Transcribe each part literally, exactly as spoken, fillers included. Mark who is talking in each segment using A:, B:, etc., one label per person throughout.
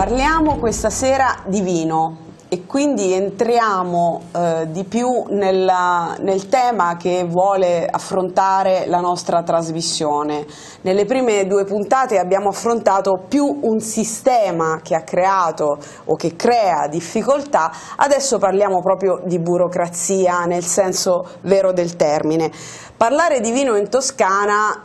A: Parliamo questa sera di vino e quindi entriamo eh, di più nella, nel tema che vuole affrontare la nostra trasmissione. Nelle prime due puntate abbiamo affrontato più un sistema che ha creato o che crea difficoltà, adesso parliamo proprio di burocrazia nel senso vero del termine. Parlare di vino in Toscana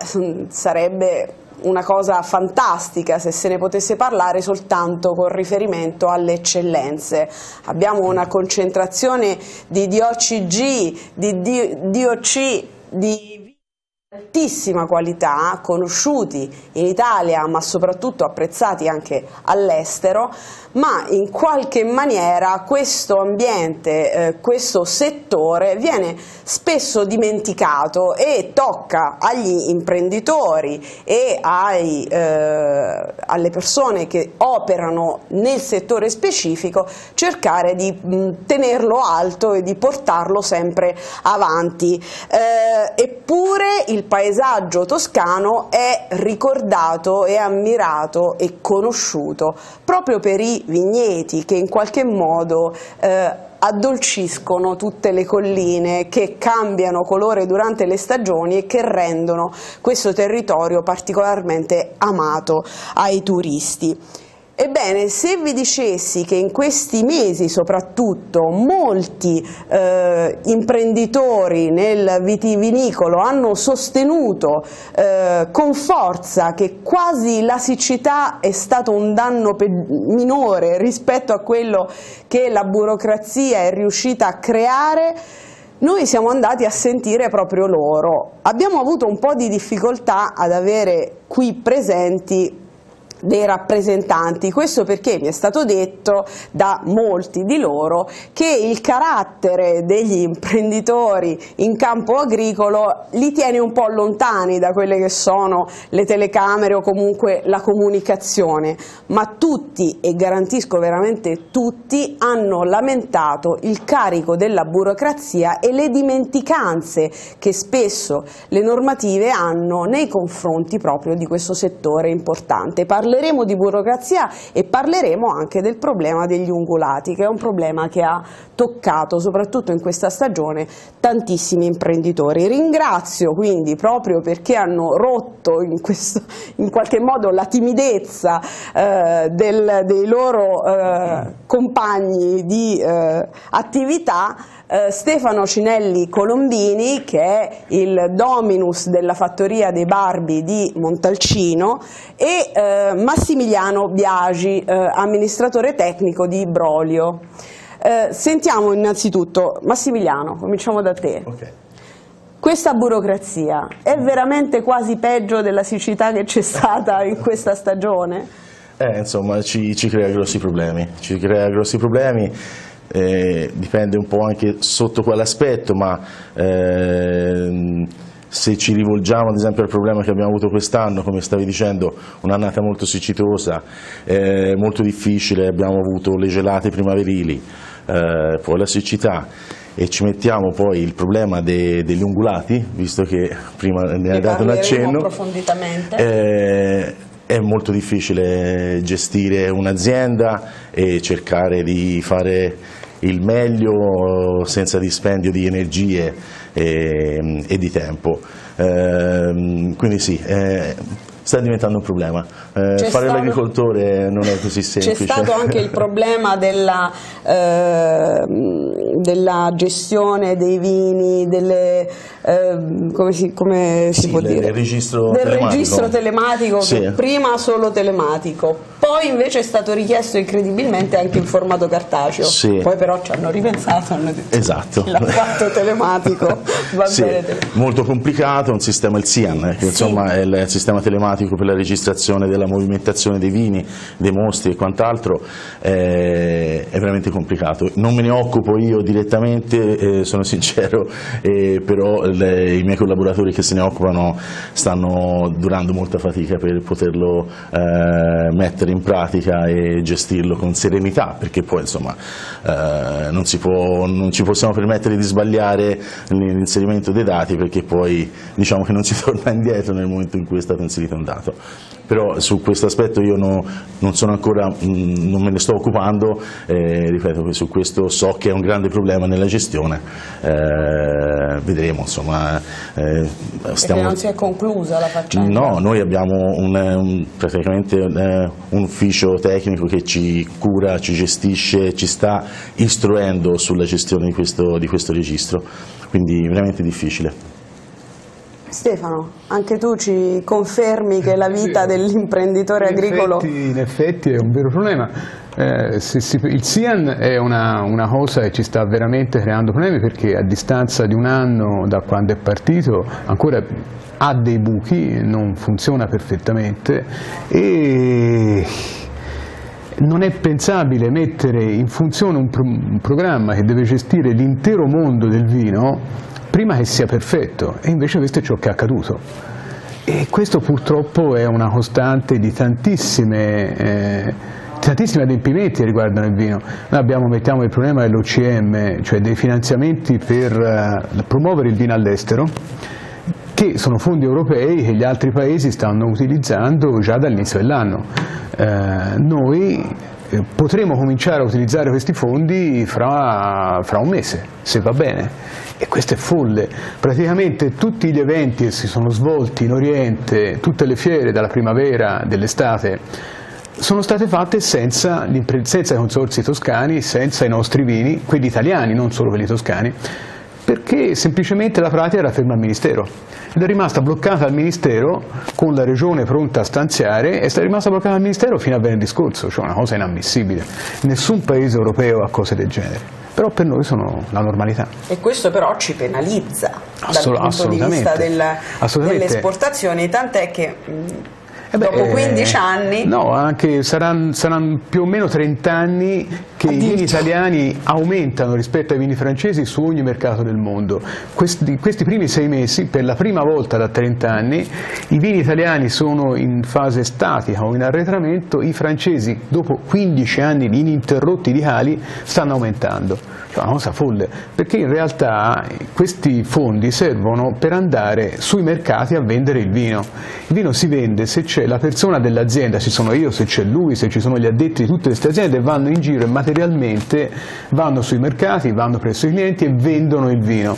A: sarebbe una cosa fantastica se se ne potesse parlare soltanto con riferimento alle eccellenze. Abbiamo una concentrazione di D O C G, di D O C, di altissima qualità, conosciuti in Italia ma soprattutto apprezzati anche all'estero, ma in qualche maniera questo ambiente, eh, questo settore viene spesso dimenticato e tocca agli imprenditori e ai, eh, alle persone che operano nel settore specifico cercare di mh, tenerlo alto e di portarlo sempre avanti. Eh, eppure il paesaggio toscano è ricordato e ammirato e conosciuto proprio per i vigneti che in qualche modo eh, addolciscono tutte le colline, che cambiano colore durante le stagioni e che rendono questo territorio particolarmente amato ai turisti. Ebbene, se vi dicessi che in questi mesi soprattutto molti eh, imprenditori nel vitivinicolo hanno sostenuto eh, con forza che quasi la siccità è stato un danno minore rispetto a quello che la burocrazia è riuscita a creare, noi siamo andati a sentire proprio loro. Abbiamo avuto un po' di difficoltà ad avere qui presenti dei rappresentanti, questo perché mi è stato detto da molti di loro che il carattere degli imprenditori in campo agricolo li tiene un po' lontani da quelle che sono le telecamere o comunque la comunicazione, ma tutti, e garantisco veramente tutti, hanno lamentato il carico della burocrazia e le dimenticanze che spesso le normative hanno nei confronti proprio di questo settore importante. Parleremo di burocrazia e parleremo anche del problema degli ungulati, che è un problema che ha toccato soprattutto in questa stagione tantissimi imprenditori. Ringrazio quindi, proprio perché hanno rotto in, questo, in qualche modo la timidezza eh, del, dei loro eh, compagni di eh, attività, Uh, Stefano Cinelli Colombini, che è il dominus della fattoria dei Barbi di Montalcino, e uh, Massimiliano Biagi, uh, amministratore tecnico di Brolio. Uh, sentiamo innanzitutto, Massimiliano, cominciamo da te. Okay. Questa burocrazia è veramente quasi peggio della siccità che c'è stata in questa stagione?
B: Eh, insomma, ci, ci crea grossi problemi, ci crea grossi problemi. Eh, dipende un po' anche sotto quell'aspetto, ma eh, se ci rivolgiamo ad esempio al problema che abbiamo avuto quest'anno, come stavi dicendo, un'annata molto siccitosa, eh, molto difficile, abbiamo avuto le gelate primaverili, eh, poi la siccità, e ci mettiamo poi il problema de, degli ungulati, visto che prima ne hai dato un accenno.
A: Approfonditamente.
B: Eh, È molto difficile gestire un'azienda e cercare di fare il meglio senza dispendio di energie e, e di tempo. Eh, quindi sì, eh, sta diventando un problema. Eh, fare l'agricoltore non è così semplice.
A: C'è stato anche il problema della, eh, della gestione dei vini, delle, eh, come si, come si
B: sì,
A: può
B: le,
A: dire?
B: Il registro
A: del
B: telematico.
A: registro telematico,
B: sì.
A: Che prima solo telematico, poi invece è stato richiesto incredibilmente anche in formato cartaceo,
B: sì.
A: Poi però ci hanno ripensato, hanno detto
B: esatto.
A: l'ha fatto telematico, va
B: sì,
A: bene.
B: Molto complicato, un sistema, il S I A N, che sì. insomma è il sistema telematico per la registrazione della movimentazione dei vini, dei mostri e quant'altro, eh, è veramente complicato. Non me ne occupo io direttamente, eh, sono sincero, eh, però le, i miei collaboratori che se ne occupano stanno durando molta fatica per poterlo eh, mettere in pratica e gestirlo con serenità, perché poi insomma eh, non, si può, non ci possiamo permettere di sbagliare l'inserimento dei dati, perché poi diciamo che non si torna indietro nel momento in cui è stato inserito un dato. Però su questo aspetto io no, non sono ancora, mh, non me ne sto occupando, eh, ripeto che su questo so che è un grande problema nella gestione, eh, vedremo insomma. Eh, stiamo...
A: Perché non si è conclusa la faccenda?
B: No, noi abbiamo un, un, praticamente un, un ufficio tecnico che ci cura, ci gestisce, ci sta istruendo sulla gestione di questo, di questo registro, quindi veramente difficile.
A: Stefano, anche tu ci confermi che la vita dell'imprenditore agricolo...
C: In effetti, in effetti è un vero problema. Eh, se si, il SIAN è una, una cosa che ci sta veramente creando problemi, perché a distanza di un anno da quando è partito ancora ha dei buchi, non funziona perfettamente e non è pensabile mettere in funzione un, pro, un programma che deve gestire l'intero mondo del vino prima che sia perfetto, e invece questo è ciò che è accaduto. E questo purtroppo è una costante di tantissime, eh, tantissimi adempimenti che riguardano il vino. Noi abbiamo, mettiamo il problema dell'O C M, cioè dei finanziamenti per eh, promuovere il vino all'estero, che sono fondi europei che gli altri paesi stanno utilizzando già dall'inizio dell'anno. Eh, noi eh, potremo cominciare a utilizzare questi fondi fra, fra un mese, se va bene. E questo è folle. Praticamente tutti gli eventi che si sono svolti in Oriente, tutte le fiere dalla primavera, dell'estate, sono state fatte senza, senza i consorzi toscani, senza i nostri vini, quelli italiani, non solo quelli toscani, perché semplicemente la pratica era ferma al Ministero. Ed è rimasta bloccata al Ministero, con la Regione pronta a stanziare, è stata rimasta bloccata al Ministero fino a venerdì scorso, cioè una cosa inammissibile. Nessun paese europeo ha cose del genere. Però per noi sono la normalità.
A: E questo però ci penalizza
C: Assol-
A: dal punto di vista del, delle esportazioni, tant'è che mh, eh beh, dopo quindici anni...
C: No, anche saranno, saranno più o meno trenta anni che i vini italiani aumentano rispetto ai vini francesi su ogni mercato del mondo. Questi, questi primi sei mesi, per la prima volta da trenta anni, i vini italiani sono in fase statica o in arretramento, i francesi dopo quindici anni ininterrotti di cali stanno aumentando. Cioè una cosa folle, perché in realtà questi fondi servono per andare sui mercati a vendere il vino. Il vino si vende se c'è la persona dell'azienda, ci sono io, se c'è lui, se ci sono gli addetti di tutte queste aziende, vanno in giro e materialmente vanno sui mercati, vanno presso i clienti e vendono il vino.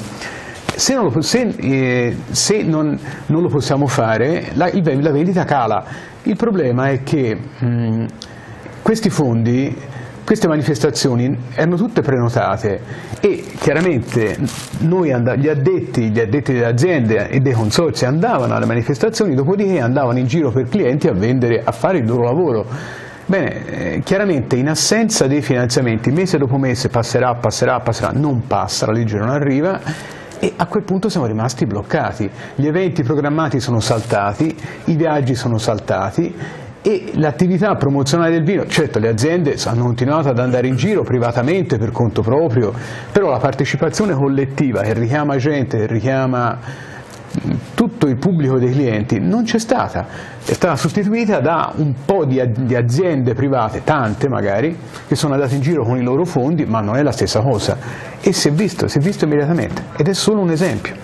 C: Se non lo, se, eh, se non, non lo possiamo fare, la, il, la vendita cala. Il problema è che mh, questi fondi, queste manifestazioni erano tutte prenotate e chiaramente noi gli addetti, gli addetti delle aziende e dei consorzi andavano alle manifestazioni, dopodiché andavano in giro per clienti a vendere, a fare il loro lavoro. Bene, eh, chiaramente in assenza dei finanziamenti, mese dopo mese passerà, passerà, passerà, non passa, la legge non arriva e a quel punto siamo rimasti bloccati. Gli eventi programmati sono saltati, i viaggi sono saltati e l'attività promozionale del vino, certo le aziende hanno continuato ad andare in giro privatamente per conto proprio, però la partecipazione collettiva che richiama gente, che richiama tutto il pubblico dei clienti non c'è stata, è stata sostituita da un po' di, di aziende private, tante magari, che sono andate in giro con i loro fondi, ma non è la stessa cosa e si è visto, si è visto immediatamente ed è solo un esempio.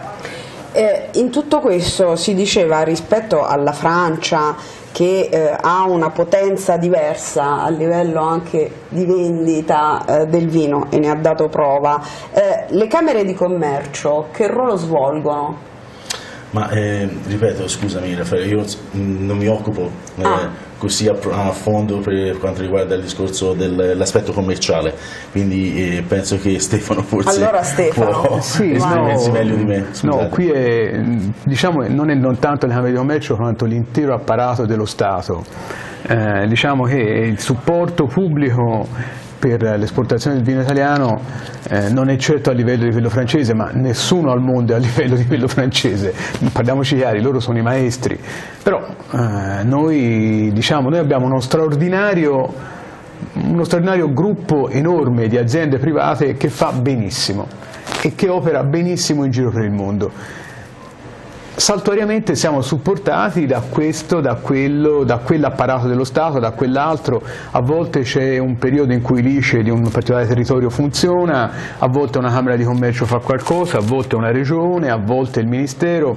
A: Eh, in tutto questo si diceva rispetto alla Francia che eh, ha una potenza diversa a livello anche di vendita eh, del vino e ne ha dato prova, eh, le camere di commercio che ruolo svolgono?
B: Ma eh, ripeto, scusami Raffaele, io non mi occupo eh, ah. così a, a fondo per quanto riguarda il discorso dell'aspetto commerciale, quindi eh, penso che Stefano forse
A: allora, Stefano.
B: può
C: sì,
B: esprimersi no, meglio di me. Scusate.
C: No, qui è, diciamo, non è non tanto le camere di commercio quanto l'intero apparato dello Stato. Eh, diciamo che il supporto pubblico per l'esportazione del vino italiano eh, non è certo a livello di quello francese, ma nessuno al mondo è a livello di quello francese, parliamoci chiari, loro sono i maestri, però eh, noi, diciamo, noi abbiamo uno straordinario, uno straordinario gruppo enorme di aziende private che fa benissimo, e che opera benissimo in giro per il mondo. Saltuariamente siamo supportati da questo, da quello, da quell'apparato dello Stato, da quell'altro. A volte c'è un periodo in cui l'I C E di un particolare territorio funziona, a volte una Camera di Commercio fa qualcosa, a volte una regione, a volte il Ministero.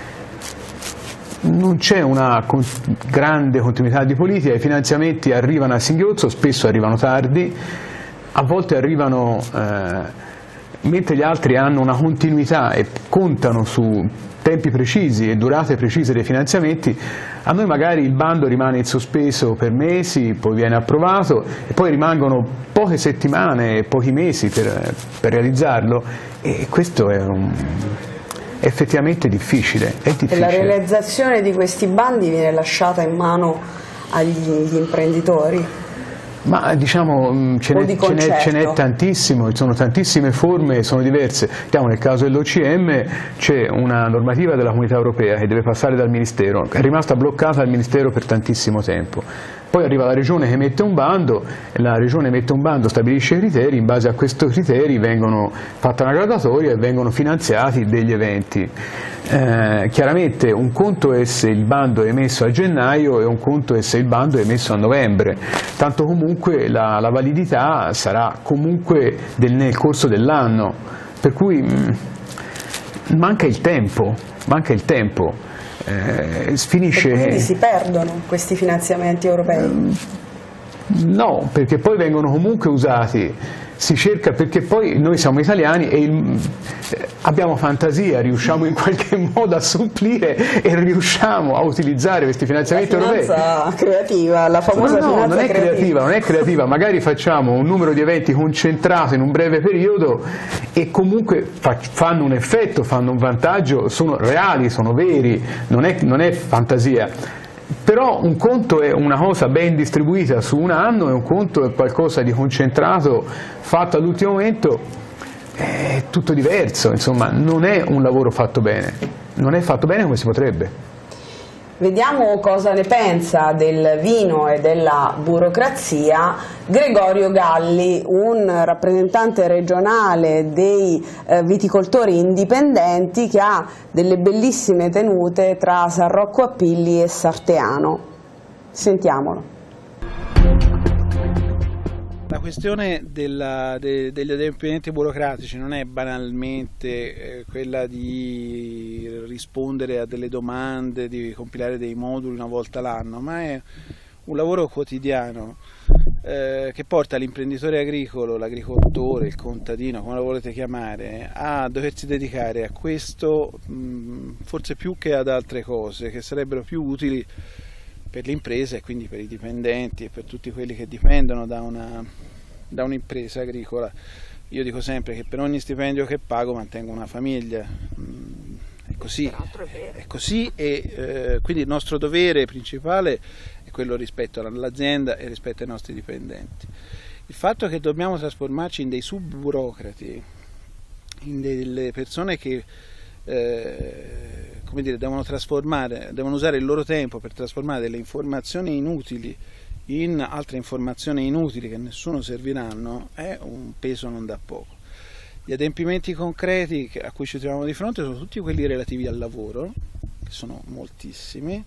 C: Non c'è una con grande continuità di politica, i finanziamenti arrivano a singhiozzo, spesso arrivano tardi, a volte arrivano eh, mentre gli altri hanno una continuità e contano su tempi precisi e durate precise dei finanziamenti. A noi magari il bando rimane in sospeso per mesi, poi viene approvato e poi rimangono poche settimane, pochi mesi per, per realizzarlo, e questo è, un, è effettivamente difficile, è difficile.
A: E la realizzazione di questi bandi viene lasciata in mano agli imprenditori?
C: Ma diciamo ce n'è tantissimo, ci sono tantissime forme, sono diverse. Diciamo, nel caso dell'O C M c'è una normativa della Comunità Europea che deve passare dal Ministero, è rimasta bloccata al Ministero per tantissimo tempo. Poi arriva la Regione che mette un bando, la Regione mette un bando, stabilisce i criteri, in base a questi criteri vengono fatta una graduatoria e vengono finanziati degli eventi. Eh, chiaramente un conto è se il bando è emesso a gennaio e un conto è se il bando è emesso a novembre, tanto comunque la, la validità sarà comunque del, nel corso dell'anno, per cui mh, manca il tempo, manca il tempo. Eh, finisce...
A: E quindi si perdono questi finanziamenti europei?
C: No, perché poi vengono comunque usati, si cerca, perché poi noi siamo italiani e il, eh, abbiamo fantasia, riusciamo in qualche modo a supplire e riusciamo a utilizzare questi finanziamenti europei.
A: La finanza europei. creativa, la famosa
C: no, no,
A: finanza
C: non è
A: creativa.
C: creativa, non è creativa, magari facciamo un numero di eventi concentrato in un breve periodo e comunque fa, fanno un effetto, fanno un vantaggio, sono reali, sono veri, non è, non è fantasia. Però un conto è una cosa ben distribuita su un anno e un conto è qualcosa di concentrato fatto all'ultimo momento, è tutto diverso, insomma non è un lavoro fatto bene, non è fatto bene come si potrebbe.
A: Vediamo cosa ne pensa del vino e della burocrazia Gregorio Galli, un rappresentante regionale dei eh, viticoltori indipendenti che ha delle bellissime tenute tra San Rocco Appilli e Sarteano. Sentiamolo.
D: La questione della, de, degli adempimenti burocratici non è banalmente eh, quella di rispondere a delle domande, di compilare dei moduli una volta l'anno, ma è un lavoro quotidiano eh, che porta l'imprenditore agricolo, l'agricoltore, il contadino, come lo volete chiamare, a doversi dedicare a questo mh, forse più che ad altre cose che sarebbero più utili per l'impresa e quindi per i dipendenti e per tutti quelli che dipendono da una, da un'impresa agricola. Io dico sempre che per ogni stipendio che pago mantengo una famiglia, è così, è così e eh, quindi il nostro dovere principale è quello rispetto all'azienda e rispetto ai nostri dipendenti. Il fatto che dobbiamo trasformarci in dei subburocrati, in delle persone che eh, come dire, devono trasformare, devono usare il loro tempo per trasformare delle informazioni inutili in altre informazioni inutili che a nessuno serviranno, è un peso non da poco. Gli adempimenti concreti a cui ci troviamo di fronte sono tutti quelli relativi al lavoro, che sono moltissimi,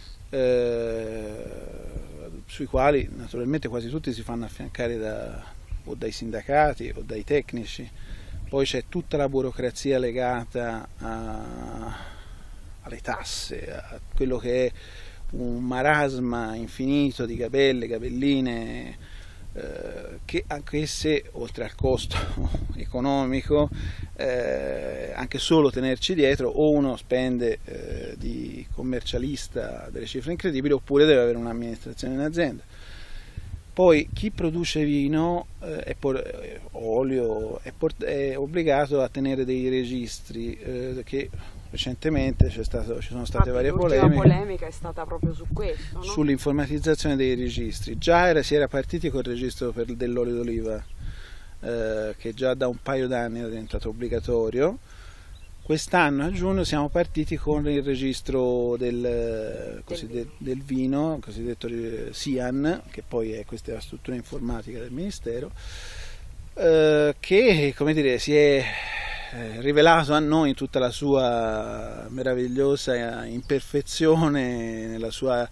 D: eh, sui quali naturalmente quasi tutti si fanno affiancare da, o dai sindacati o dai tecnici. Poi c'è tutta la burocrazia legata a, alle tasse, a quello che è un marasma infinito di gabelle, gabelline, eh, che anche se oltre al costo economico, eh, anche solo tenerci dietro, o uno spende eh, di commercialista delle cifre incredibili oppure deve avere un'amministrazione in azienda. Poi chi produce vino, eh, è eh, olio, è, è obbligato a tenere dei registri eh, che recentemente c'è stato, ci sono state varie polemiche.
E: L'ultima polemica è stata proprio su questo, no?
D: Sull'informatizzazione dei registri. Già era, si era partiti col registro dell'olio d'oliva, eh, che già da un paio d'anni era diventato obbligatorio. Quest'anno a giugno siamo partiti con il registro del, del, del vino, il cosiddetto SIAN, che poi è questa è la struttura informatica del Ministero, eh, che come dire, si è eh, rivelato a noi in tutta la sua meravigliosa imperfezione, nella sua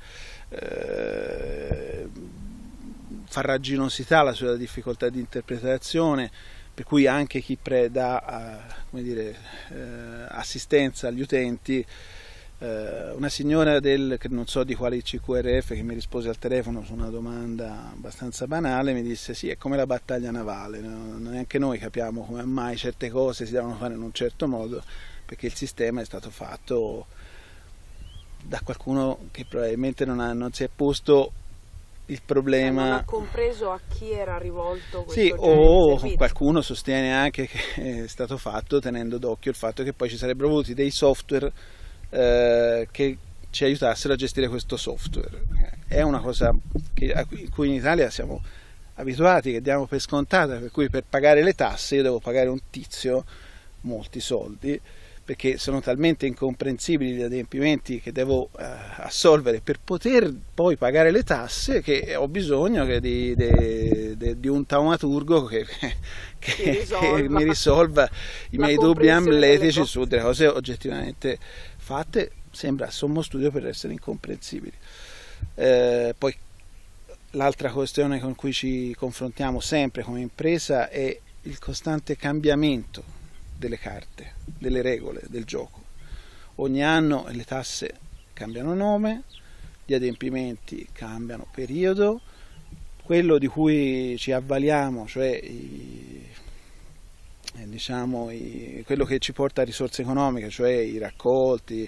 D: eh, farraginosità, la sua difficoltà di interpretazione, per cui anche chi dà come dire, eh, assistenza agli utenti. Una signora del, che non so di quale I C Q R F, che mi rispose al telefono su una domanda abbastanza banale, mi disse sì, è come la battaglia navale, no? Neanche noi capiamo come mai certe cose si devono fare in un certo modo, perché il sistema è stato fatto da qualcuno che probabilmente non, ha, non si è posto il problema,
E: cioè non ha compreso a chi era rivolto questo
D: sì,
E: genere
D: o
E: di servizio.
D: Qualcuno sostiene anche che è stato fatto tenendo d'occhio il fatto che poi ci sarebbero voluti dei software Eh, che ci aiutassero a gestire questo software. È una cosa che, a cui in Italia siamo abituati, che diamo per scontata, per cui per pagare le tasse io devo pagare un tizio molti soldi, perché sono talmente incomprensibili gli adempimenti che devo eh, assolvere per poter poi pagare le tasse, che ho bisogno che di, di, di, di un taumaturgo che, che, che mi risolva i miei dubbi amletici su delle cose oggettivamente fatte, sembra sommo studio per essere incomprensibili. Eh, poi l'altra questione con cui ci confrontiamo sempre come impresa è il costante cambiamento delle carte, delle regole del gioco. Ogni anno le tasse cambiano nome, gli adempimenti cambiano periodo, quello di cui ci avvaliamo, cioè i, eh, diciamo, i, quello che ci porta a risorse economiche, cioè i raccolti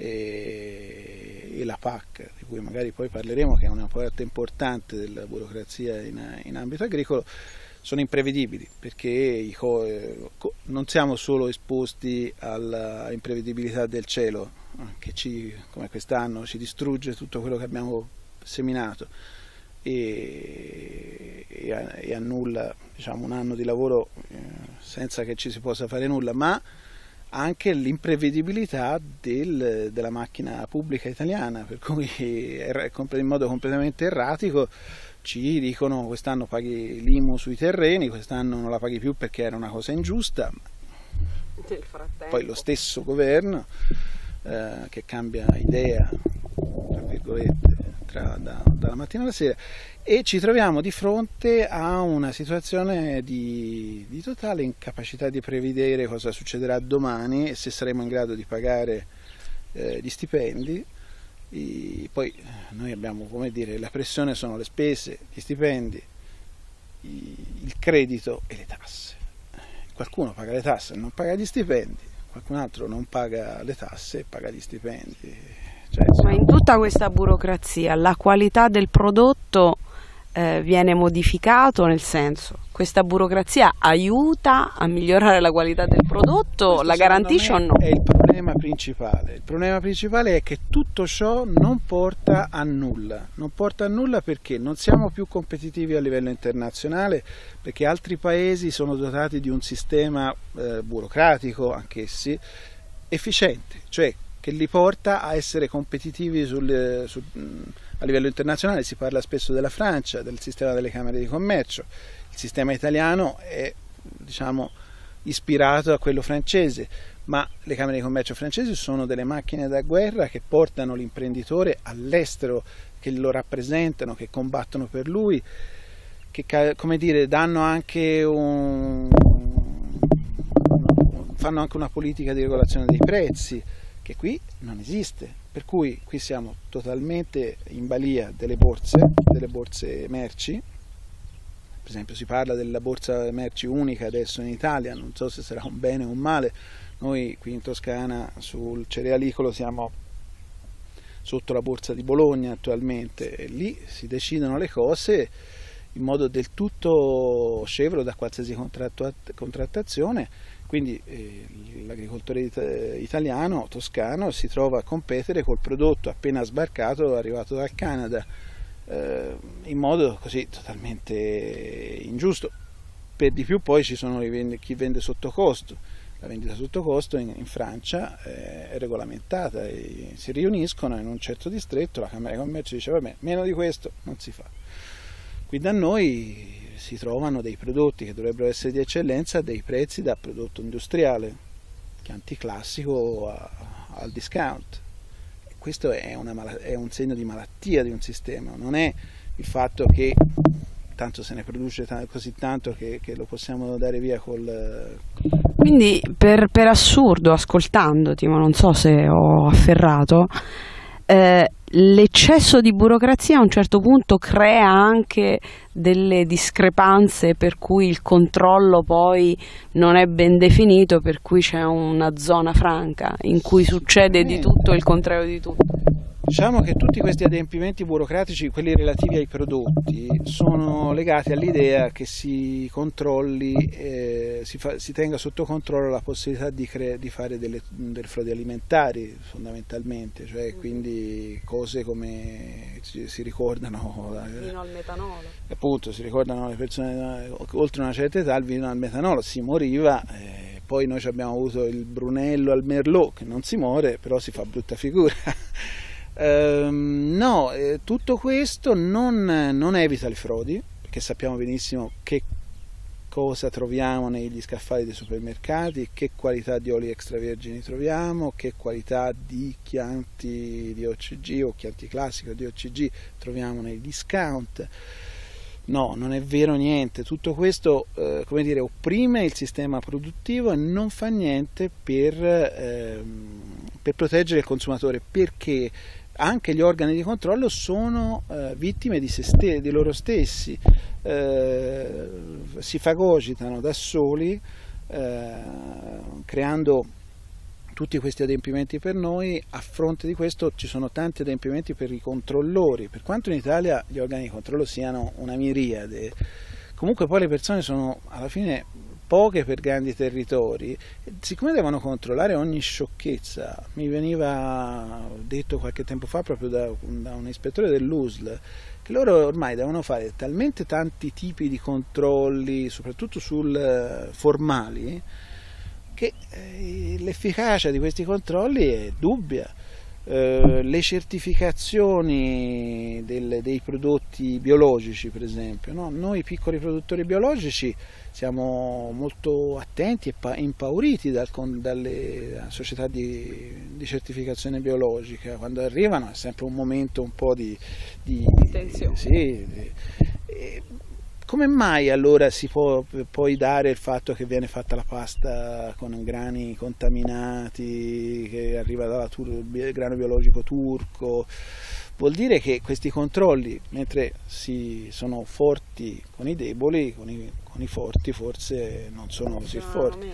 D: e, e la P A C, di cui magari poi parleremo, che è una parte importante della burocrazia in, in ambito agricolo, sono imprevedibili, perché i co non siamo solo esposti all'imprevedibilità del cielo, che ci, come quest'anno ci distrugge tutto quello che abbiamo seminato e, e, e annulla, diciamo, un anno di lavoro eh, senza che ci si possa fare nulla, ma anche l'imprevedibilità del, della macchina pubblica italiana, per cui in modo completamente erratico ci dicono quest'anno paghi l'I M U sui terreni, quest'anno non la paghi più perché era una cosa ingiusta.
E: Nel frattempo.
D: Poi lo stesso governo eh, che cambia idea, tra virgolette, tra, da, dalla mattina alla sera, e ci troviamo di fronte a una situazione di, di totale incapacità di prevedere cosa succederà domani e se saremo in grado di pagare eh, gli stipendi. I, poi noi abbiamo, come dire, la pressione sono le spese, gli stipendi, i, il credito e le tasse. Qualcuno paga le tasse e non paga gli stipendi, qualcun altro non paga le tasse e paga gli stipendi. Cioè,
E: ma in tutta questa burocrazia la qualità del prodotto eh, viene modificato, nel senso, questa burocrazia aiuta a migliorare la qualità del prodotto,
D: questo
E: la garantisce o no?
D: È il problema principale. Il problema principale è che tutto ciò non porta a nulla. Non porta a nulla perché non siamo più competitivi a livello internazionale, perché altri paesi sono dotati di un sistema eh, burocratico, anch'essi, efficiente, cioè che li porta a essere competitivi sul, sul, a livello internazionale. Si parla spesso della Francia, del sistema delle camere di commercio. Il sistema italiano è, diciamo, ispirato a quello francese, ma le camere di commercio francesi sono delle macchine da guerra che portano l'imprenditore all'estero, che lo rappresentano, che combattono per lui, che, come dire, danno anche un, fanno anche una politica di regolazione dei prezzi, che qui non esiste, per cui qui siamo totalmente in balia delle borse, delle borse merci. Per esempio si parla della borsa merci unica adesso in Italia, non so se sarà un bene o un male. Noi qui in Toscana sul cerealicolo siamo sotto la borsa di Bologna attualmente, e lì si decidono le cose in modo del tutto scevro da qualsiasi contrattazione, quindi eh, l'agricoltore it italiano, toscano, si trova a competere col prodotto appena sbarcato, arrivato dal Canada, eh, in modo così totalmente ingiusto. Per di più poi ci sono chi vende sotto costo. La vendita sotto costo in, in Francia eh, è regolamentata e si riuniscono in un certo distretto, la Camera di Commercio dice vabbè, meno di questo non si fa. Qui da noi si trovano dei prodotti che dovrebbero essere di eccellenza a dei prezzi da prodotto industriale, Chianti classico a, al discount. Questo è, una, è un segno di malattia di un sistema, non è il fatto che tanto se ne produce così tanto che, che lo possiamo dare via col...
E: Quindi per, per assurdo, ascoltandoti, ma non so se ho afferrato, eh, l'eccesso di burocrazia a un certo punto crea anche delle discrepanze per cui il controllo poi non è ben definito, per cui c'è una zona franca in cui succede di tutto e il contrario di tutto.
D: Diciamo che tutti questi adempimenti burocratici, quelli relativi ai prodotti, sono legati all'idea che si controlli, eh, si, fa, si tenga sotto controllo la possibilità di, cre- di fare delle, delle frodi alimentari fondamentalmente, cioè quindi cose come si, si ricordano
E: il vino al metanolo.
D: Appunto, si ricordano le persone oltre una certa età, il vino al metanolo, si moriva. Eh, Poi noi abbiamo avuto il Brunello al Merlot, che non si muore, però si fa brutta figura. Um, no, eh, tutto questo non, non evita le frodi, perché sappiamo benissimo che cosa troviamo negli scaffali dei supermercati, che qualità di oli extravergini troviamo, che qualità di Chianti di O C G o Chianti classico di O C G troviamo nei discount. No, non è vero niente, tutto questo eh, come dire, opprime il sistema produttivo e non fa niente per, eh, per proteggere il consumatore, perché anche gli organi di controllo sono eh, vittime di, se ste- di loro stessi, eh, si fagocitano da soli, eh, creando tutti questi adempimenti per noi. A fronte di questo ci sono tanti adempimenti per i controllori, per quanto in Italia gli organi di controllo siano una miriade, comunque poi le persone sono alla fine poche per grandi territori, siccome devono controllare ogni sciocchezza. Mi veniva detto qualche tempo fa proprio da, da un ispettore dell'U S L che loro ormai devono fare talmente tanti tipi di controlli, soprattutto sul formali, che eh, l'efficacia di questi controlli è dubbia. Eh, le certificazioni del, dei prodotti biologici, per esempio, no? Noi piccoli produttori biologici siamo molto attenti e impauriti dal, dalle società di, di certificazione biologica. Quando arrivano è sempre un momento un po' di, di tensione. Sì, di, e, come mai allora si può poi dare il fatto che viene fatta la pasta con grani contaminati, che arriva dal grano biologico turco? Vuol dire che questi controlli, mentre si sono forti con i deboli, con i, con i forti forse non sono così forti.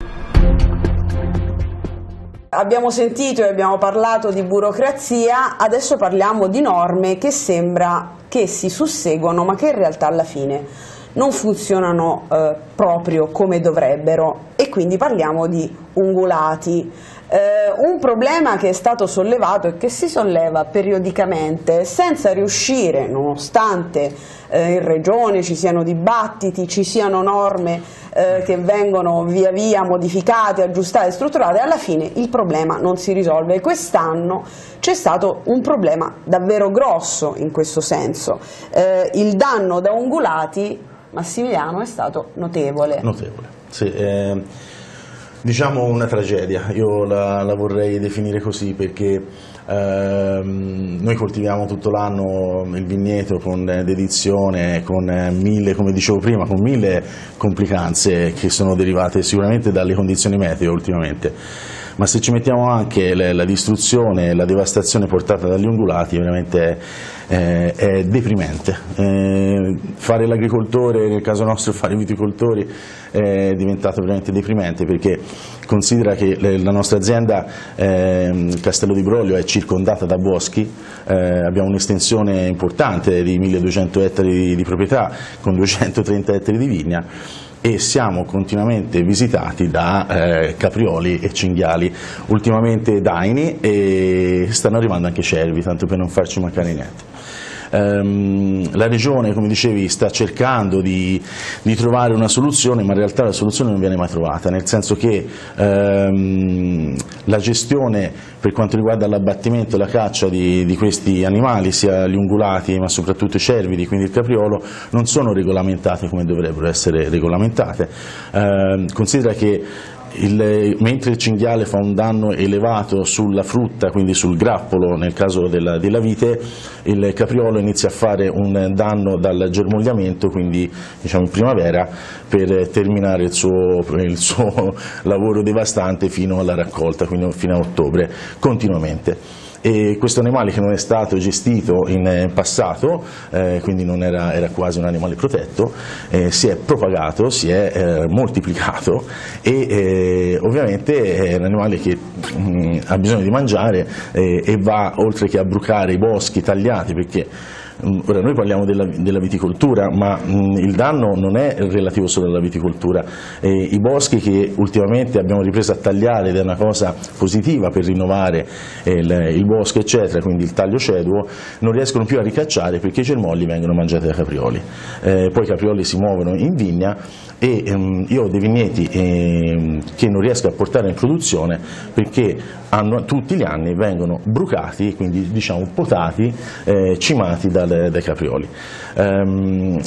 A: Abbiamo sentito e abbiamo parlato di burocrazia, adesso parliamo di norme che sembra che si susseguono ma che in realtà alla fine non funzionano eh, proprio come dovrebbero, e quindi parliamo di ungulati. Eh, un problema che è stato sollevato e che si solleva periodicamente senza riuscire, nonostante eh, in regione ci siano dibattiti, ci siano norme eh, che vengono via via modificate, aggiustate, strutturate, alla fine il problema non si risolve. Quest'anno c'è stato un problema davvero grosso in questo senso. Eh, il danno da ungulati, Massimiliano, è stato notevole.
B: Notevole, sì. Eh... Diciamo una tragedia, io la, la vorrei definire così, perché ehm, noi coltiviamo tutto l'anno il vigneto con dedizione, con mille, come dicevo prima, con mille complicanze che sono derivate sicuramente dalle condizioni meteo ultimamente, ma se ci mettiamo anche la, la distruzione e la devastazione portata dagli ungulati, veramente eh, è deprimente. Eh, fare l'agricoltore, nel caso nostro fare i viticoltori, è diventato veramente deprimente, perché considera che la nostra azienda eh, Castello di Broglio è circondata da boschi, eh, abbiamo un'estensione importante di milleduecento ettari di, di proprietà con duecentotrenta ettari di vigna, e siamo continuamente visitati da eh, caprioli e cinghiali, ultimamente daini, e stanno arrivando anche cervi, tanto per non farci mancare niente. ehm, la Regione, come dicevi, sta cercando di, di trovare una soluzione, ma in realtà la soluzione non viene mai trovata, nel senso che ehm, la gestione per quanto riguarda l'abbattimento e la caccia di, di questi animali, sia gli ungulati ma soprattutto i cervidi, quindi il capriolo, non sono regolamentate come dovrebbero essere regolamentate. Eh, considera che Il, mentre il cinghiale fa un danno elevato sulla frutta, quindi sul grappolo nel caso della, della vite, il capriolo inizia a fare un danno dal germogliamento, quindi diciamo in primavera, per terminare il suo, il suo lavoro devastante fino alla raccolta, quindi fino a ottobre, continuamente. E questo animale, che non è stato gestito in passato, eh, quindi non era, era quasi un animale protetto, eh, si è propagato, si è eh, moltiplicato e eh, ovviamente è un animale che mh, ha bisogno di mangiare eh, e va, oltre che a brucare i boschi tagliati, perché ora noi parliamo della, della viticoltura, ma mh, il danno non è relativo solo alla viticoltura. Eh, i boschi che ultimamente abbiamo ripreso a tagliare, ed è una cosa positiva per rinnovare eh, il, il bosco eccetera, quindi il taglio ceduo, non riescono più a ricacciare perché i germogli vengono mangiati dai caprioli. Eh, poi i caprioli si muovono in vigna e ehm, io ho dei vigneti ehm, che non riesco a portare in produzione perché hanno, tutti gli anni vengono brucati, quindi diciamo potati, eh, cimati da dai caprioli. Um,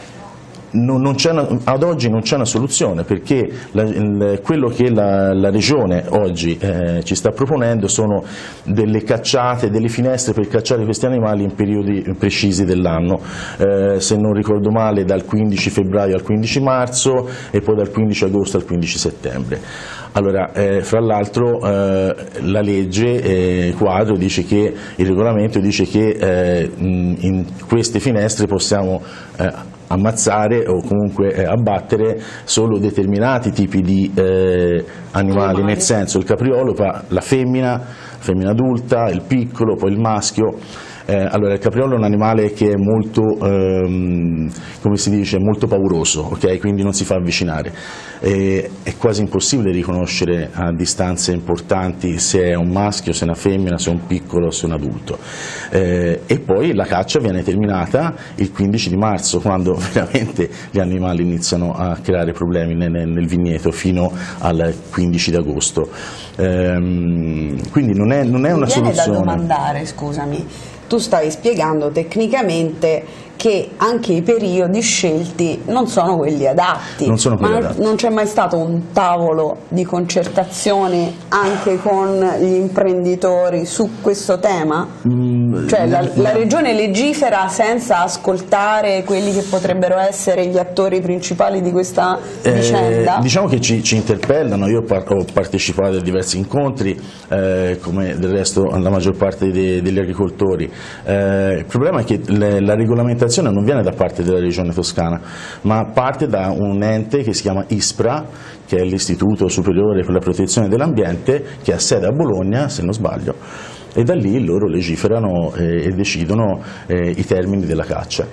B: non, non una, ad oggi non c'è una soluzione, perché la, il, quello che la, la Regione oggi eh, ci sta proponendo sono delle cacciate, delle finestre per cacciare questi animali in periodi precisi dell'anno, eh, se non ricordo male dal quindici febbraio al quindici marzo e poi dal quindici agosto al quindici settembre. Allora, eh, fra l'altro eh, la legge eh, quadro dice che, il regolamento dice che eh, in queste finestre possiamo eh, ammazzare o comunque eh, abbattere solo determinati tipi di eh, animali, nel senso il capriolo, la femmina, la femmina adulta, il piccolo, poi il maschio. Eh, allora il capriolo è un animale che è molto, ehm, come si dice, molto pauroso, okay? Quindi non si fa avvicinare, eh, è quasi impossibile riconoscere a distanze importanti se è un maschio, se è una femmina, se è un piccolo, se è un adulto. Eh, e poi la caccia viene terminata il quindici di marzo, quando veramente gli animali iniziano a creare problemi nel, nel vigneto, fino al quindici di agosto. Eh, quindi non è, non è una soluzione.
A: Mi viene da domandare, scusami, tu stai spiegando tecnicamente che anche i periodi scelti non sono quelli adatti,
B: non sono quelli
A: ma
B: adatti.
A: Non c'è mai stato un tavolo di concertazione anche con gli imprenditori su questo tema? Mm, cioè la, la Regione legifera senza ascoltare quelli che potrebbero essere gli attori principali di questa eh, vicenda?
B: Diciamo che ci, ci interpellano, io par ho partecipato a diversi incontri, eh, come del resto la maggior parte de degli agricoltori. Eh, il problema è che le, la regolamentazione non viene da parte della Regione Toscana, ma parte da un ente che si chiama ISPRA, che è l'Istituto Superiore per la Protezione dell'Ambiente, che ha sede a Bologna, se non sbaglio, e da lì loro legiferano eh, e decidono eh, i termini della caccia.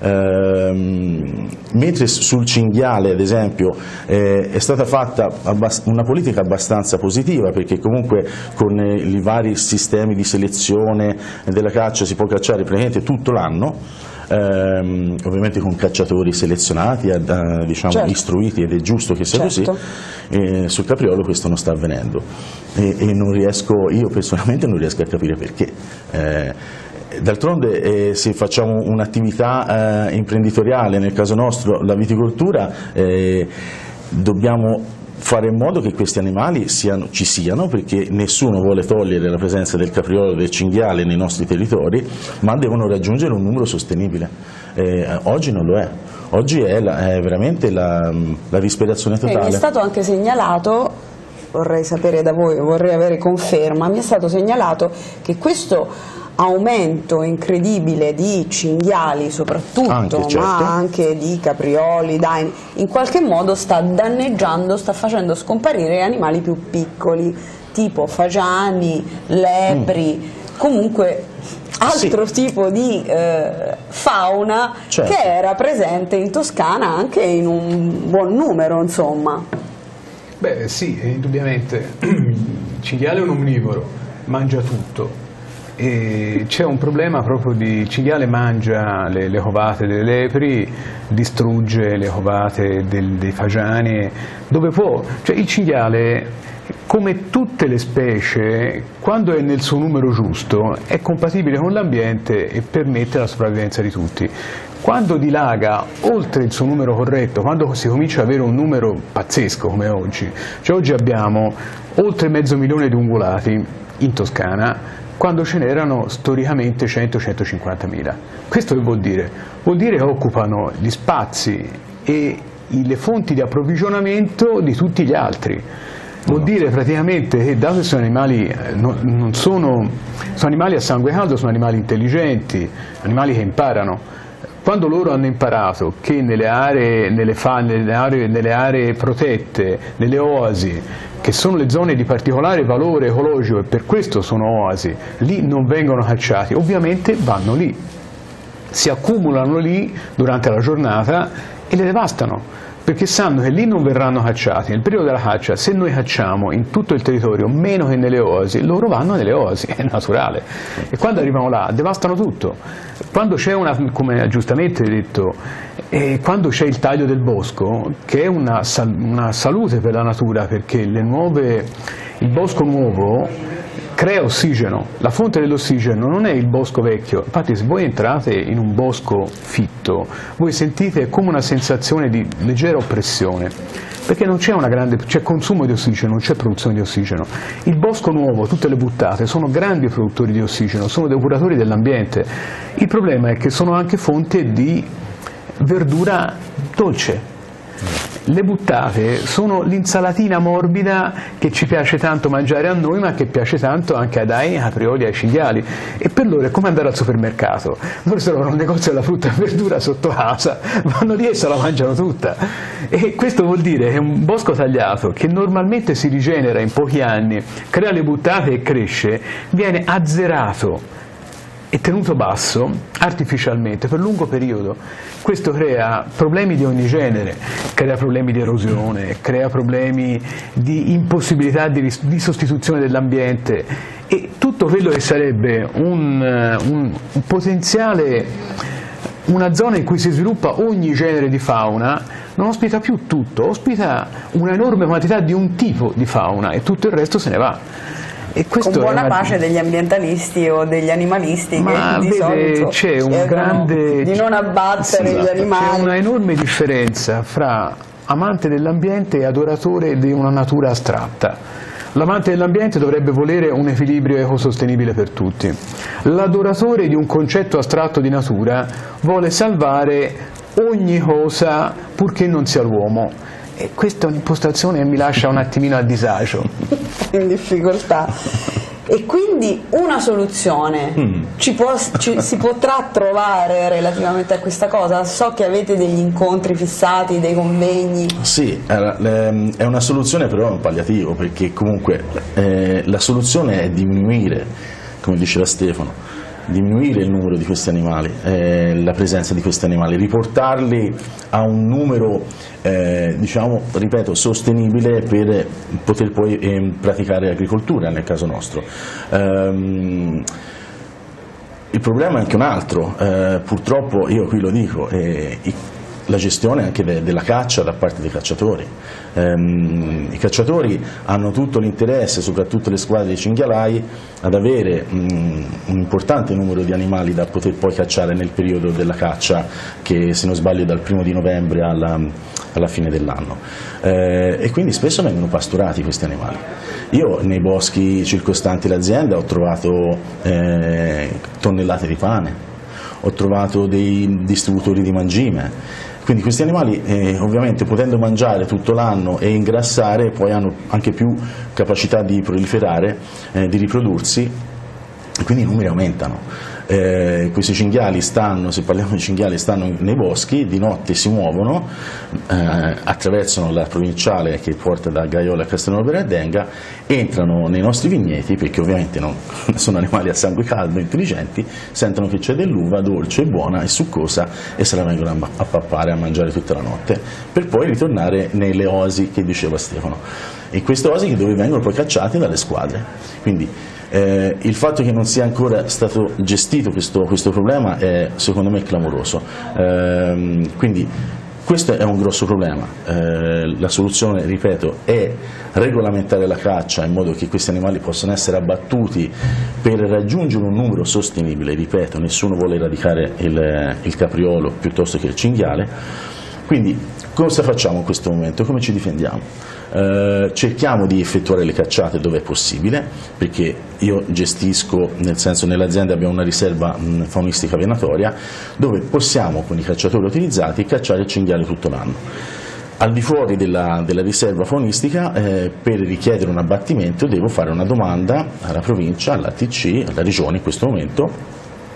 B: Ehm, mentre sul cinghiale, ad esempio, eh, è stata fatta una politica abbastanza positiva, perché comunque con eh, i vari sistemi di selezione della caccia si può cacciare praticamente tutto l'anno. Ehm, ovviamente con cacciatori selezionati, eh, diciamo, certo, istruiti, ed è giusto che sia certo. così. Eh, sul capriolo questo non sta avvenendo e, e non riesco, io personalmente non riesco a capire perché. Eh, D'altronde eh, se facciamo un'attività eh, imprenditoriale, nel caso nostro la viticoltura, eh, dobbiamo fare in modo che questi animali siano, ci siano, perché nessuno vuole togliere la presenza del capriolo e del cinghiale nei nostri territori, ma devono raggiungere un numero sostenibile. Eh, oggi non lo è, oggi è, la, è veramente la, la disperazione totale.
A: E mi è stato anche segnalato, vorrei sapere da voi, vorrei avere conferma, mi è stato segnalato che questo aumento incredibile di cinghiali soprattutto, anche, certo, ma anche di caprioli, daini, in qualche modo sta danneggiando, sta facendo scomparire animali più piccoli, tipo fagiani, lepri, mm. comunque altro sì. tipo di eh, fauna, certo, che era presente in Toscana anche in un buon numero, insomma.
C: Beh sì, indubbiamente il cinghiale è un onnivoro, mangia tutto. c'è un problema proprio di il cinghiale mangia le, le covate delle lepri, distrugge le covate del, dei fagiani, dove può, cioè il cinghiale, come tutte le specie, quando è nel suo numero giusto è compatibile con l'ambiente e permette la sopravvivenza di tutti. Quando dilaga oltre il suo numero corretto, quando si comincia ad avere un numero pazzesco come oggi, cioè oggi abbiamo oltre mezzo milione di ungulati in Toscana, quando ce n'erano storicamente cento centocinquantamila. Questo che vuol dire? Vuol dire che occupano gli spazi e le fonti di approvvigionamento di tutti gli altri. Vuol dire praticamente che, dato che sono animali, non, non sono, sono animali a sangue caldo, sono animali intelligenti, animali che imparano. Quando loro hanno imparato che nelle aree, nelle, fa, nelle aree, nelle aree protette, nelle oasi, che sono le zone di particolare valore ecologico e per questo sono oasi, lì non vengono cacciati, ovviamente vanno lì, si accumulano lì durante la giornata e le devastano, perché sanno che lì non verranno cacciati. Nel periodo della caccia, se noi cacciamo in tutto il territorio meno che nelle oasi, loro vanno nelle oasi, è naturale, e quando arrivano là devastano tutto. Quando c'è una, come giustamente detto, eh, quando c'è il taglio del bosco, che è una, sal una salute per la natura, perché le nuove, il bosco nuovo crea ossigeno, la fonte dell'ossigeno non è il bosco vecchio. Infatti se voi entrate in un bosco fitto, voi sentite come una sensazione di leggera oppressione, perché non c'è una grande, c'è consumo di ossigeno, non c'è produzione di ossigeno. Il bosco nuovo, tutte le buttate, sono grandi produttori di ossigeno, sono depuratori dell'ambiente. Il problema è che sono anche fonte di verdura dolce. Le buttate sono l'insalatina morbida che ci piace tanto mangiare a noi, ma che piace tanto anche ai daini, ai caprioli, ai cinghiali, e per loro è come andare al supermercato. Loro se trovano un negozio della frutta e verdura sotto casa, vanno lì e se la mangiano tutta. E questo vuol dire che un bosco tagliato, che normalmente si rigenera in pochi anni, crea le buttate e cresce, viene azzerato e tenuto basso artificialmente per lungo periodo. Questo crea problemi di ogni genere, crea problemi di erosione, crea problemi di impossibilità di, di sostituzione dell'ambiente, e tutto quello che sarebbe un, un, un potenziale, una zona in cui si sviluppa ogni genere di fauna, non ospita più tutto, ospita una enorme quantità di un tipo di fauna e tutto il resto se ne va. E
A: con buona pace degli ambientalisti o degli animalisti,
C: ma
A: che di solito
C: c'è un grande,
A: di non abbattere
C: sì,
A: gli animali.
C: C'è una enorme differenza fra amante dell'ambiente e adoratore di una natura astratta. L'amante dell'ambiente dovrebbe volere un equilibrio ecosostenibile per tutti. L'adoratore di un concetto astratto di natura vuole salvare ogni cosa purché non sia l'uomo. E questa è un'impostazione che mi lascia un attimino a disagio.
A: In difficoltà. E quindi una soluzione mm. ci può, ci, si potrà trovare relativamente a questa cosa? So che avete degli incontri fissati, dei convegni.
B: Sì, è una soluzione, però è un palliativo, perché comunque eh, la soluzione è diminuire, come diceva Stefano, diminuire il numero di questi animali, eh, la presenza di questi animali, riportarli a un numero, eh, diciamo, ripeto, sostenibile per poter poi eh, praticare agricoltura nel caso nostro. Um, il problema è anche un altro, eh, purtroppo io qui lo dico, eh, i, la gestione anche de, della caccia da parte dei cacciatori. Um, I cacciatori hanno tutto l'interesse, soprattutto le squadre di cinghialai, ad avere um, un importante numero di animali da poter poi cacciare nel periodo della caccia, che se non sbaglio è dal primo di novembre alla, alla fine dell'anno, eh, e quindi spesso vengono pasturati questi animali. Io nei boschi circostanti l'azienda ho trovato eh, tonnellate di pane, ho trovato dei distributori di mangime. Quindi questi animali, eh, ovviamente, potendo mangiare tutto l'anno e ingrassare, poi hanno anche più capacità di proliferare, eh, di riprodursi, e quindi i numeri aumentano. Eh, questi cinghiali stanno, se parliamo di cinghiali, stanno nei boschi, di notte si muovono, eh, attraversano la provinciale che porta da Gaiola a Castelnuovo Benedenga, entrano nei nostri vigneti, perché ovviamente non sono animali a sangue caldo, intelligenti, sentono che c'è dell'uva dolce, buona e succosa, e se la vengono a pappare, a mangiare tutta la notte, per poi ritornare nelle oasi che diceva Stefano. E queste oasi dove vengono poi cacciate dalle squadre. Quindi Eh, il fatto che non sia ancora stato gestito questo, questo problema è secondo me clamoroso, eh, quindi questo è un grosso problema. Eh, la soluzione, ripeto, è regolamentare la caccia in modo che questi animali possano essere abbattuti per raggiungere un numero sostenibile. Ripeto, nessuno vuole eradicare il, il capriolo piuttosto che il cinghiale. Quindi cosa facciamo in questo momento? Come ci difendiamo? Eh, cerchiamo di effettuare le cacciate dove è possibile, perché io gestisco, nel senso nell'azienda abbiamo una riserva mh, faunistica venatoria dove possiamo con i cacciatori utilizzati cacciare cinghiali tutto l'anno. Al di fuori della, della riserva faunistica, eh, per richiedere un abbattimento devo fare una domanda alla provincia, all'A T C, alla regione in questo momento,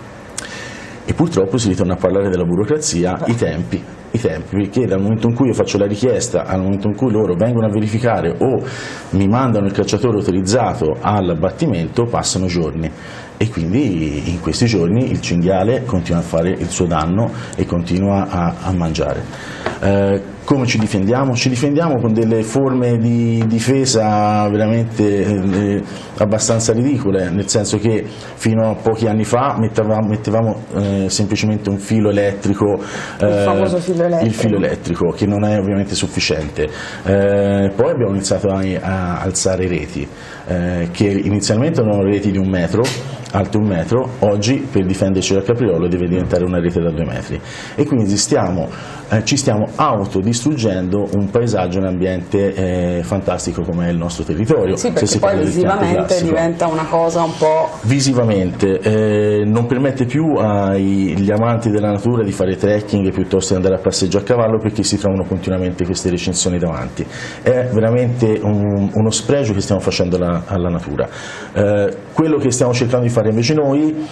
B: e purtroppo si ritorna a parlare della burocrazia, i tempi, i tempi, perché dal momento in cui io faccio la richiesta al momento in cui loro vengono a verificare o mi mandano il cacciatore autorizzato all'abbattimento passano giorni, e quindi in questi giorni il cinghiale continua a fare il suo danno e continua a, a mangiare. Eh, come ci difendiamo? Ci difendiamo con delle forme di difesa veramente eh, abbastanza ridicole, nel senso che fino a pochi anni fa mettevamo, mettevamo eh, semplicemente un filo elettrico, eh,
A: il famoso filo elettrico.
B: il filo elettrico, che non è ovviamente sufficiente. Eh, poi abbiamo iniziato a, a alzare reti, eh, che inizialmente erano reti di un metro, alte un metro, oggi per difenderci dal capriolo deve diventare una rete da due metri, e quindi stiamo, eh, ci stiamo autodistruggendo un paesaggio, un ambiente eh, fantastico come è il nostro territorio.
A: Sì, perché poi visivamente diventa una cosa un po'...
B: Visivamente eh, non permette più agli amanti della natura di fare trekking piuttosto che andare a passeggio a cavallo, perché si trovano continuamente queste recinzioni davanti. È veramente un, uno spregio che stiamo facendo alla, alla natura. Eh, quello che stiamo cercando di fare invece noi,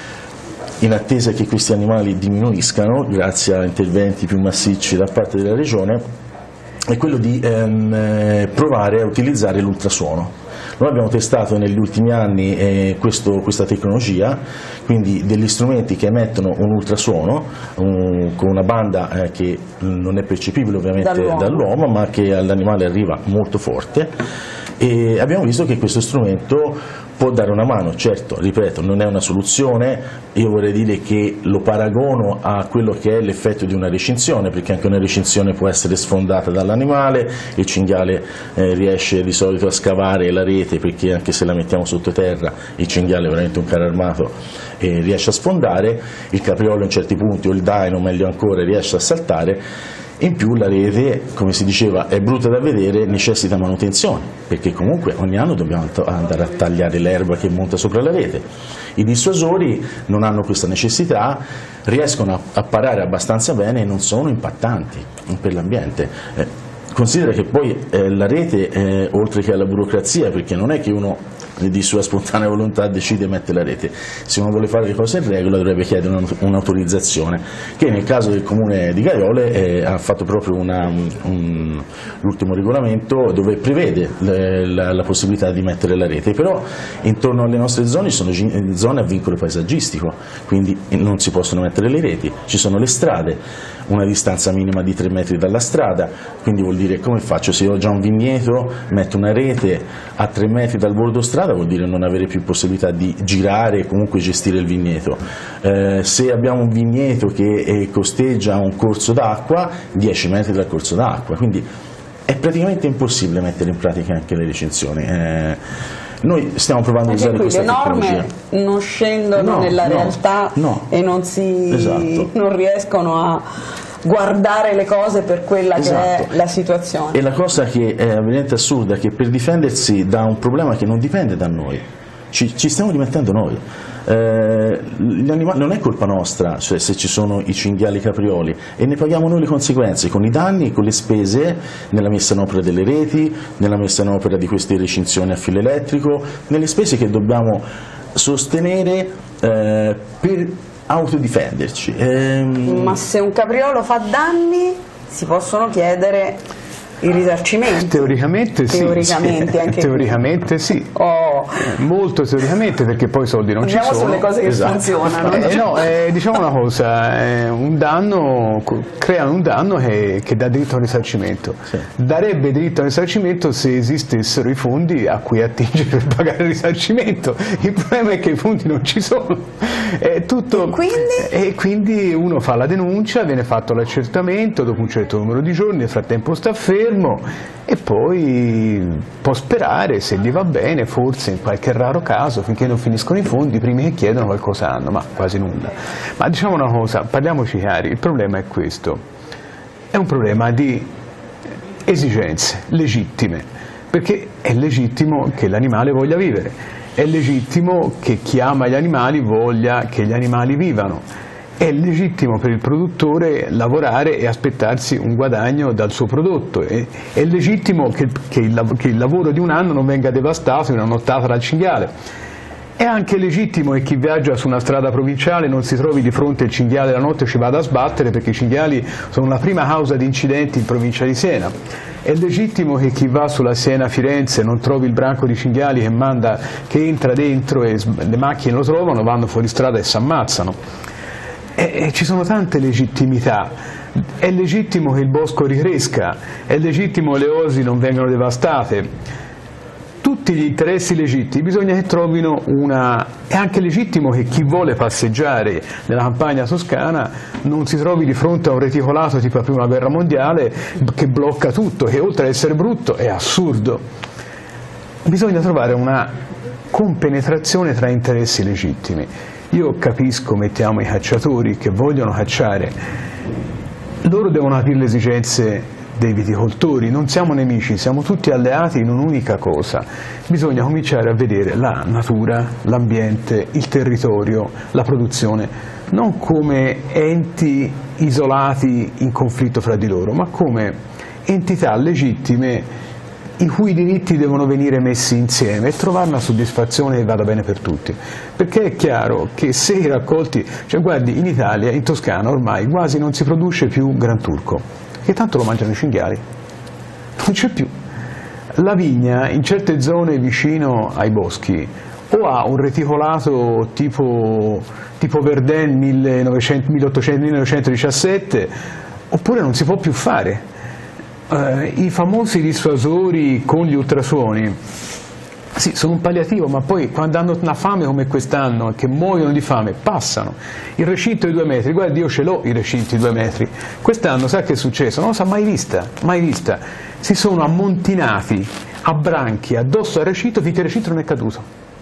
B: in attesa che questi animali diminuiscano grazie a interventi più massicci da parte della regione, è quello di ehm, provare a utilizzare l'ultrasuono. Noi abbiamo testato negli ultimi anni eh, questo, questa tecnologia, quindi degli strumenti che emettono un ultrasuono un, con una banda eh, che non è percepibile ovviamente
A: dall'uomo,
B: dall'uomo, ma che all'animale arriva molto forte, e abbiamo visto che questo strumento può dare una mano. Certo, ripeto, non è una soluzione, io vorrei dire che lo paragono a quello che è l'effetto di una recinzione, perché anche una recinzione può essere sfondata dall'animale, il cinghiale eh, riesce di solito a scavare la rete, perché anche se la mettiamo sottoterra il cinghiale è veramente un carro armato e riesce a sfondare, il capriolo in certi punti o il daino meglio ancora riesce a saltare. In più la rete, come si diceva, è brutta da vedere, necessita manutenzione, perché comunque ogni anno dobbiamo andare a tagliare l'erba che monta sopra la rete. I dissuasori non hanno questa necessità, riescono a, a parare abbastanza bene e non sono impattanti per l'ambiente. Eh, considera che poi eh, la rete, eh, oltre che alla burocrazia, perché non è che uno di sua spontanea volontà decide e mette la rete, se uno vuole fare le cose in regola dovrebbe chiedere un'autorizzazione, che nel caso del comune di Gaiole eh, ha fatto proprio un, l'ultimo regolamento dove prevede le, la, la possibilità di mettere la rete, però intorno alle nostre zone sono zone a vincolo paesaggistico, quindi non si possono mettere le reti, ci sono le strade, una distanza minima di tre metri dalla strada, quindi vuol dire come faccio, se ho già un vigneto metto una rete a tre metri dal bordo strada, vuol dire non avere più possibilità di girare e comunque gestire il vigneto. Eh, se abbiamo un vigneto che eh, costeggia un corso d'acqua, dieci metri dal corso d'acqua, quindi è praticamente impossibile mettere in pratica anche le recinzioni. Eh, noi stiamo provando
A: anche
B: a usare
A: qui
B: questa
A: le norme
B: tecnologia.
A: Non scendono
B: no,
A: nella
B: no,
A: realtà
B: no.
A: e non, si,
B: Esatto.
A: non riescono a guardare le cose per quella
B: Esatto.
A: che è la situazione.
B: E la cosa che è veramente assurda è che per difendersi da un problema che non dipende da noi, ci, ci stiamo rimettendo noi. Eh, gli animali, non è colpa nostra, cioè, se ci sono i cinghiali caprioli, e ne paghiamo noi le conseguenze con i danni, con le spese nella messa in opera delle reti, nella messa in opera di queste recinzioni a filo elettrico, nelle spese che dobbiamo sostenere eh, per autodifenderci. Ehm...
A: Ma se un capriolo fa danni si possono chiedere il risarcimento?
C: Teoricamente sì.
A: Teoricamente,
C: sì.
A: anche
C: teoricamente sì.
A: Oh.
C: Eh, molto teoricamente, perché poi i soldi non
A: Andiamo
C: ci sono.
A: sulle cose che esatto. funzionano.
C: Eh, no, eh, diciamo una cosa, eh, un danno, creano un danno che, che dà diritto a un risarcimento. Sì. Darebbe diritto a un risarcimento se esistessero i fondi a cui attingere per pagare il risarcimento. Il problema è che i fondi non ci sono. È tutto,
A: e, quindi?
C: e quindi uno fa la denuncia, viene fatto l'accertamento dopo un certo numero di giorni, nel frattempo sta fermo e poi può sperare, se gli va bene, forse in qualche raro caso, finché non finiscono i fondi, i primi che chiedono qualcosa hanno, ma quasi nulla. Ma diciamo una cosa, parliamoci chiari, il problema è questo, è un problema di esigenze legittime, perché è legittimo che l'animale voglia vivere, è legittimo che chi ama gli animali voglia che gli animali vivano. È legittimo per il produttore lavorare e aspettarsi un guadagno dal suo prodotto, è, è legittimo che, che, il, che il lavoro di un anno non venga devastato in una nottata dal cinghiale. È anche legittimo che chi viaggia su una strada provinciale non si trovi di fronte il cinghiale la notte e ci vada a sbattere, perché i cinghiali sono la prima causa di incidenti in provincia di Siena. È legittimo che chi va sulla Siena-Firenze non trovi il branco di cinghiali che, manda, che entra dentro e le macchine lo trovano, vanno fuori strada e si ammazzano. E ci sono tante legittimità, è legittimo che il bosco ricresca, è legittimo che le osi non vengano devastate, tutti gli interessi legittimi bisogna che trovino una... È anche legittimo che chi vuole passeggiare nella campagna toscana non si trovi di fronte a un reticolato tipo la prima guerra mondiale che blocca tutto, che oltre ad essere brutto è assurdo. Bisogna trovare una compenetrazione tra interessi legittimi. Io capisco, mettiamo, i cacciatori che vogliono cacciare, loro devono capire le esigenze dei viticoltori, non siamo nemici, siamo tutti alleati in un'unica cosa, bisogna cominciare a vedere la natura, l'ambiente, il territorio, la produzione, non come enti isolati in conflitto fra di loro, ma come entità legittime i cui diritti devono venire messi insieme e trovare una soddisfazione che vada bene per tutti, perché è chiaro che se i raccolti, cioè guardi, in Italia, in Toscana ormai quasi non si produce più Gran Turco, che tanto lo mangiano i cinghiali, non c'è più. La vigna in certe zone vicino ai boschi o ha un reticolato tipo, tipo Verdun milleottocentodiciassette oppure non si può più fare. Uh, I famosi dissuasori con gli ultrasuoni, sì, sono un palliativo, ma poi quando hanno una fame come quest'anno, che muoiono di fame, passano. Il recinto di due metri, guardi, io ce l'ho i recinti di due metri, quest'anno sa che è successo? Non lo sa mai vista, mai vista. Si sono ammontinati a branchi addosso al recinto finché il recinto non è caduto.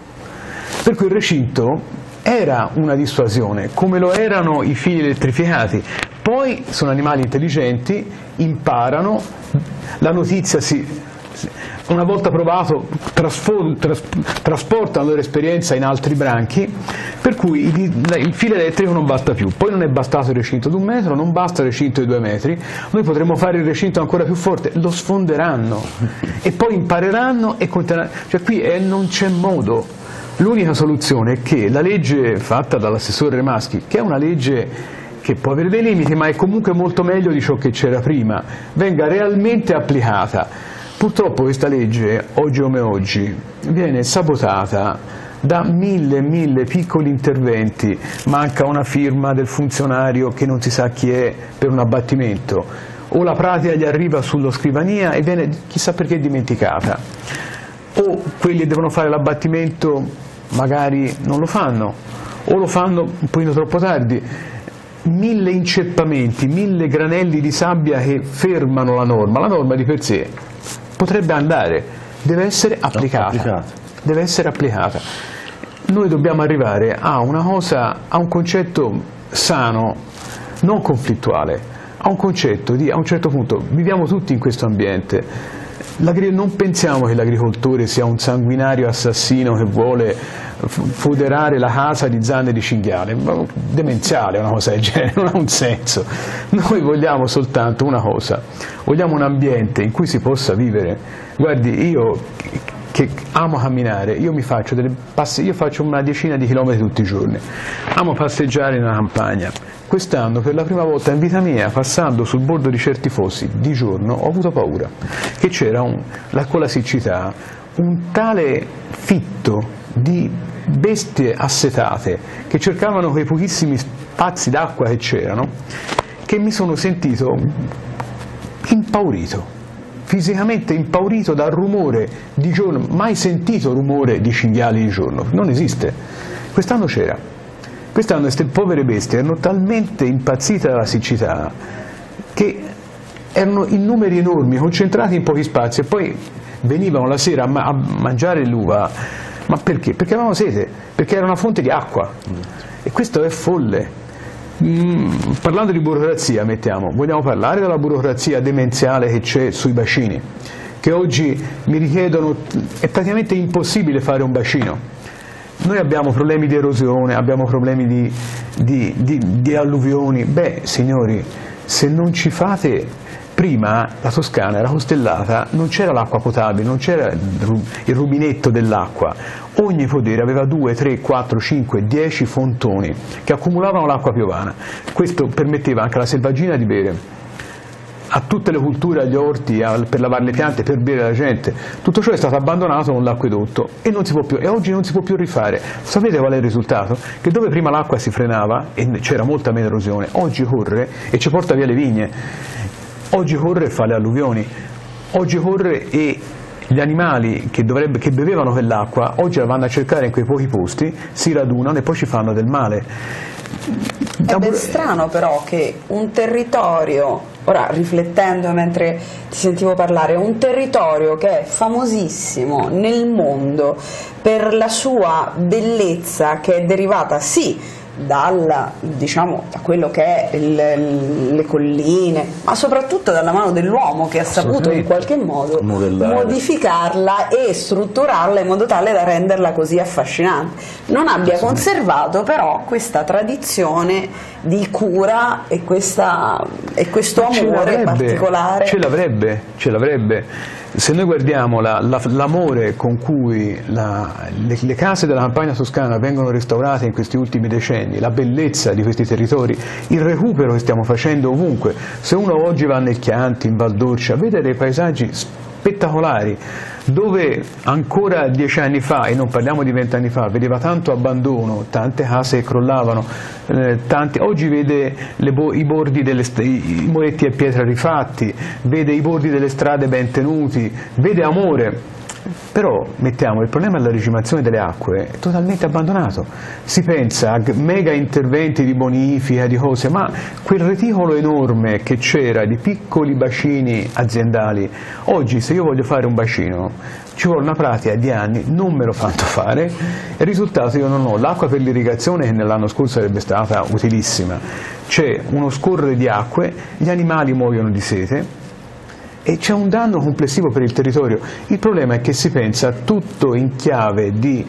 C: Per cui il recinto era una dissuasione, come lo erano i fili elettrificati. Poi sono animali intelligenti, imparano, la notizia si, una volta provato tras, trasportano la loro esperienza in altri branchi, per cui il, il filo elettrico non basta più. Poi non è bastato il recinto di un metro, non basta il recinto di due metri, noi potremmo fare il recinto ancora più forte, lo sfonderanno e poi impareranno e continueranno. Cioè qui è, non c'è modo. L'unica soluzione è che la legge fatta dall'assessore Remaschi, che è una legge che può avere dei limiti ma è comunque molto meglio di ciò che c'era prima, venga realmente applicata. Purtroppo questa legge, oggi come oggi, viene sabotata da mille mille piccoli interventi, manca una firma del funzionario che non si sa chi è per un abbattimento, o la pratica gli arriva sulla scrivania e viene chissà perché dimenticata, o quelli che devono fare l'abbattimento magari non lo fanno, o lo fanno un pochino troppo tardi. Mille inceppamenti, mille granelli di sabbia che fermano la norma. La norma di per sé potrebbe andare, deve essere applicata, deve essere applicata. Noi dobbiamo arrivare a una cosa, a un concetto sano, non conflittuale, a un concetto di, a un certo punto, viviamo tutti in questo ambiente. Non pensiamo che l'agricoltore sia un sanguinario assassino che vuole foderare la casa di zanne di cinghiale, demenziale una cosa del genere, non ha un senso. Noi vogliamo soltanto una cosa, vogliamo un ambiente in cui si possa vivere. Guardi, io che amo camminare, io mi faccio delle passe, io faccio una decina di chilometri tutti i giorni, amo passeggiare nella campagna. Quest'anno per la prima volta in vita mia, passando sul bordo di certi fossi di giorno, ho avuto paura che c'era un, la, con la siccità un tale fitto di bestie assetate che cercavano quei pochissimi spazi d'acqua che c'erano, che mi sono sentito impaurito, fisicamente impaurito dal rumore di giorno, mai sentito rumore di cinghiali di giorno, non esiste. Quest'anno c'era, quest'anno queste povere bestie erano talmente impazzite dalla siccità che erano in numeri enormi, concentrati in pochi spazi, e poi venivano la sera a, ma a mangiare l'uva. Ma perché? Perché avevano sete, perché era una fonte di acqua, e questo è folle. Mm, parlando di burocrazia, mettiamo, vogliamo parlare della burocrazia demenziale che c'è sui bacini, che oggi mi richiedono, è praticamente impossibile fare un bacino. Noi abbiamo problemi di erosione, abbiamo problemi di, di, di, di alluvioni. Beh, signori, se non ci fate... Prima la Toscana era costellata, non c'era l'acqua potabile, non c'era il rubinetto dell'acqua. Ogni podere aveva due, tre, quattro, cinque, dieci fontoni che accumulavano l'acqua piovana. Questo permetteva anche alla selvaggina di bere, a tutte le culture, agli orti, per lavare le piante, per bere la gente. Tutto ciò è stato abbandonato con l'acquedotto e, non si può più, e oggi non si può più rifare. Sapete qual è il risultato? Che dove prima l'acqua si frenava e c'era molta meno erosione, oggi corre e ci porta via le vigne. Oggi corre e fa le alluvioni, oggi corre e gli animali che, dovrebbe, che bevevano quell'acqua, oggi la vanno a cercare in quei pochi posti, si radunano e poi ci fanno del male.
A: Ed è strano però che un territorio, ora riflettendo mentre ti sentivo parlare, un territorio che è famosissimo nel mondo per la sua bellezza, che è derivata sì Dal, diciamo, da quello che è il, le colline, ma soprattutto dalla mano dell'uomo, che ha saputo in qualche modo modellare, modificarla e strutturarla in modo tale da renderla così affascinante. Non abbia conservato però questa tradizione di cura e, questa, e questo amore particolare.
C: Ce l'avrebbe, ce l'avrebbe. Se noi guardiamo l'amore la, la, con cui la, le, le case della campagna toscana vengono restaurate in questi ultimi decenni, la bellezza di questi territori, il recupero che stiamo facendo ovunque, se uno oggi va nel Chianti, in Val d'Orcia, vede dei paesaggi spettacolari, dove ancora dieci anni fa, e non parliamo di vent'anni fa, vedeva tanto abbandono, tante case che crollavano, eh, tanti, oggi vede le bo i bordi delle i muretti a pietra rifatti, vede i bordi delle strade ben tenuti, vede amore. Però mettiamo il problema della regimazione delle acque è totalmente abbandonato. Si pensa a mega interventi di bonifica, di cose, ma quel reticolo enorme che c'era di piccoli bacini aziendali, oggi se io voglio fare un bacino ci vuole una pratica di anni, non me lo fanno fare, e il risultato io non ho l'acqua per l'irrigazione, che nell'anno scorso sarebbe stata utilissima, c'è uno scorrere di acque, gli animali muoiono di sete e c'è un danno complessivo per il territorio. Il problema è che si pensa tutto in chiave di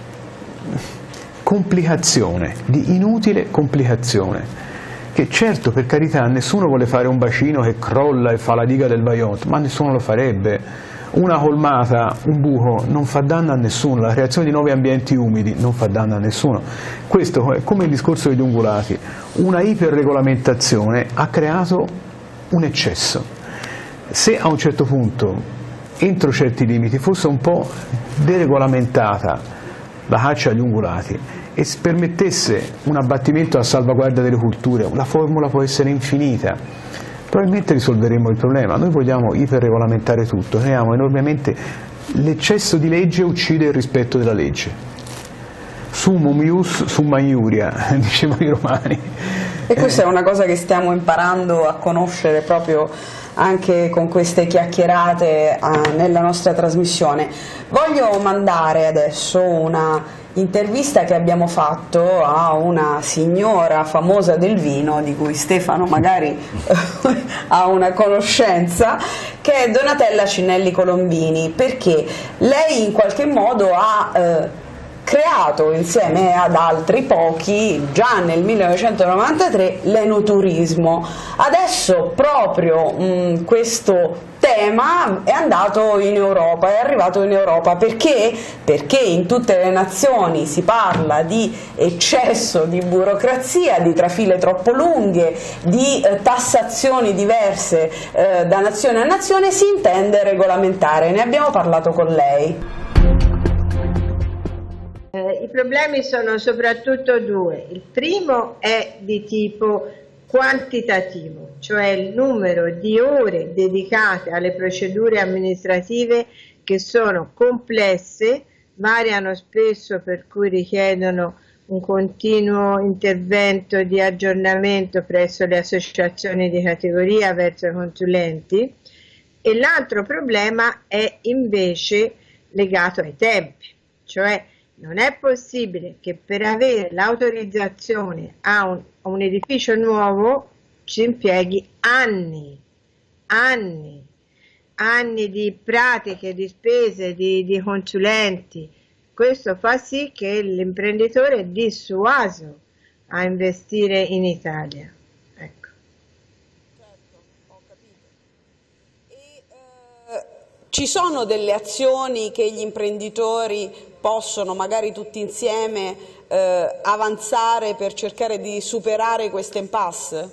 C: complicazione, di inutile complicazione, che certo, per carità, nessuno vuole fare un bacino che crolla e fa la diga del Vajont, ma nessuno lo farebbe. Una colmata, un buco non fa danno a nessuno, la creazione di nuovi ambienti umidi non fa danno a nessuno. Questo è come il discorso degli ungulati, una iperregolamentazione ha creato un eccesso. Se a un certo punto, entro certi limiti, fosse un po' deregolamentata la caccia agli ungulati e si permettesse un abbattimento a salvaguardia delle culture, la formula può essere infinita, probabilmente risolveremo il problema. Noi vogliamo iperregolamentare tutto, creiamo enormemente, l'eccesso di legge uccide il rispetto della legge. Summum ius summa iuria, dicevano i romani.
A: E questa è una cosa che stiamo imparando a conoscere proprio anche con queste chiacchierate ah, nella nostra trasmissione. Voglio mandare adesso una intervista che abbiamo fatto a una signora famosa del vino, di cui Stefano magari ha una conoscenza, che è Donatella Cinelli Colombini, perché lei in qualche modo ha eh, creato insieme ad altri pochi già nel millenovecentonovantatré l'enoturismo. Adesso proprio mh, questo tema è andato in Europa, è arrivato in Europa. Perché? Perché in tutte le nazioni si parla di eccesso di burocrazia, di trafile troppo lunghe, di eh, tassazioni diverse eh, da nazione a nazione, si intende regolamentare. Ne abbiamo parlato con lei.
F: Eh, I problemi sono soprattutto due. Il primo è di tipo quantitativo, cioè il numero di ore dedicate alle procedure amministrative, che sono complesse, variano spesso, per cui richiedono un continuo intervento di aggiornamento presso le associazioni di categoria verso i consulenti. E l'altro problema è invece legato ai tempi, cioè non è possibile che per avere l'autorizzazione a un, a un edificio nuovo ci impieghi anni, anni, anni di pratiche, di spese, di, di consulenti. Questo fa sì che l'imprenditore è dissuaso a investire in Italia. Ecco.
A: Certo, ho capito. E, eh, ci sono delle azioni che gli imprenditori possono, magari tutti insieme, eh, avanzare per cercare di superare questo impasse?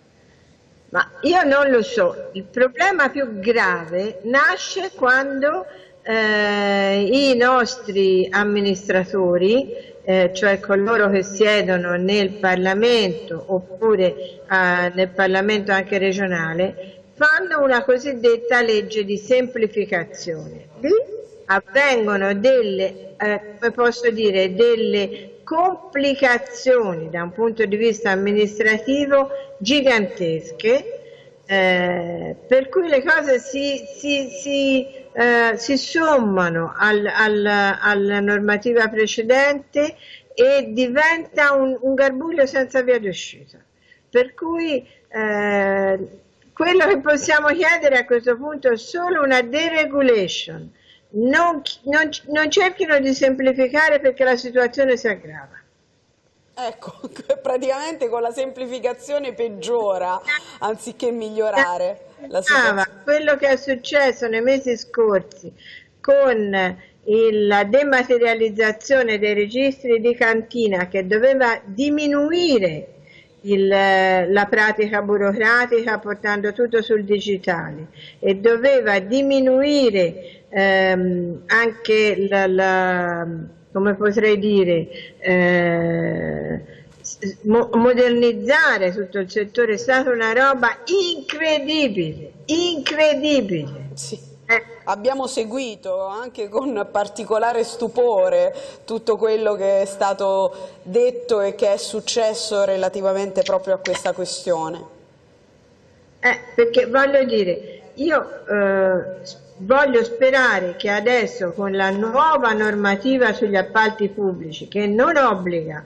F: Ma io non lo so. Il problema più grave nasce quando eh, i nostri amministratori, eh, cioè coloro che siedono nel Parlamento oppure eh, nel Parlamento anche regionale, fanno una cosiddetta legge di semplificazione. Lì avvengono delle, eh, come posso dire, delle complicazioni da un punto di vista amministrativo gigantesche, eh, per cui le cose si, si, si, eh, si sommano al, al, alla normativa precedente e diventa un, un garbuglio senza via d'uscita. Per cui eh, quello che possiamo chiedere a questo punto è solo una deregulation. Non, non, non cerchino di semplificare, perché la situazione si aggrava.
A: Ecco, praticamente con la semplificazione peggiora anziché migliorare la situazione.
F: Quello che è successo nei mesi scorsi con il, la dematerializzazione dei registri di cantina, che doveva diminuire Il, la pratica burocratica portando tutto sul digitale, e doveva diminuire ehm, anche la, la, come potrei dire, eh, mo modernizzare tutto il settore. È stata una roba incredibile, incredibile.
A: Sì. Abbiamo seguito anche con particolare stupore tutto quello che è stato detto e che è successo relativamente proprio a questa questione.
F: Eh, perché voglio dire, io eh, voglio sperare che adesso, con la nuova normativa sugli appalti pubblici, che non obbliga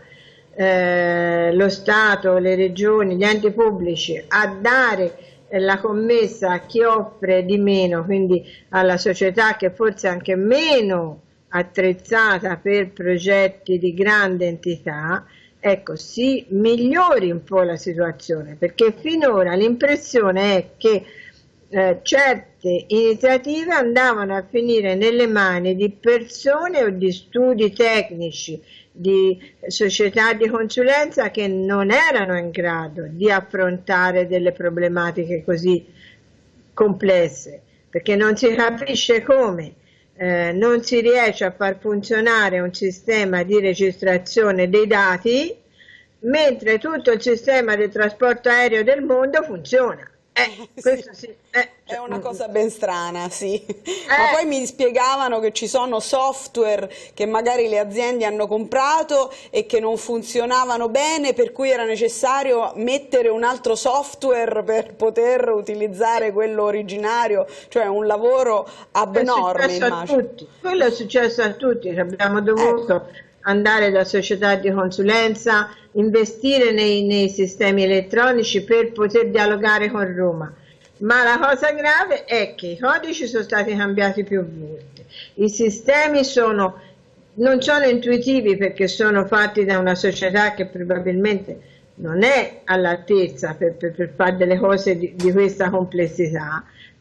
F: eh, lo Stato, le regioni, gli enti pubblici a dare la commessa a chi offre di meno, quindi alla società che forse è anche meno attrezzata per progetti di grande entità, ecco, si migliori un po' la situazione, perché finora l'impressione è che eh, certe iniziative andavano a finire nelle mani di persone o di studi tecnici, di società di consulenza che non erano in grado di affrontare delle problematiche così complesse, perché non si capisce come eh, non si riesce a far funzionare un sistema di registrazione dei dati mentre tutto il sistema del trasporto aereo del mondo funziona. Eh, questo sì, eh,
A: è una cosa ben strana, sì. Eh. Ma poi mi spiegavano che ci sono software che magari le aziende hanno comprato e che non funzionavano bene, per cui era necessario mettere un altro software per poter utilizzare quello originario, cioè un lavoro abnorme, immagino.
F: Quello è successo a tutti, abbiamo dovuto eh. andare da società di consulenza, investire nei, nei sistemi elettronici per poter dialogare con Roma. Ma la cosa grave è che i codici sono stati cambiati più volte, i sistemi sono, non sono intuitivi, perché sono fatti da una società che probabilmente non è all'altezza per, per, per fare delle cose di, di questa complessità,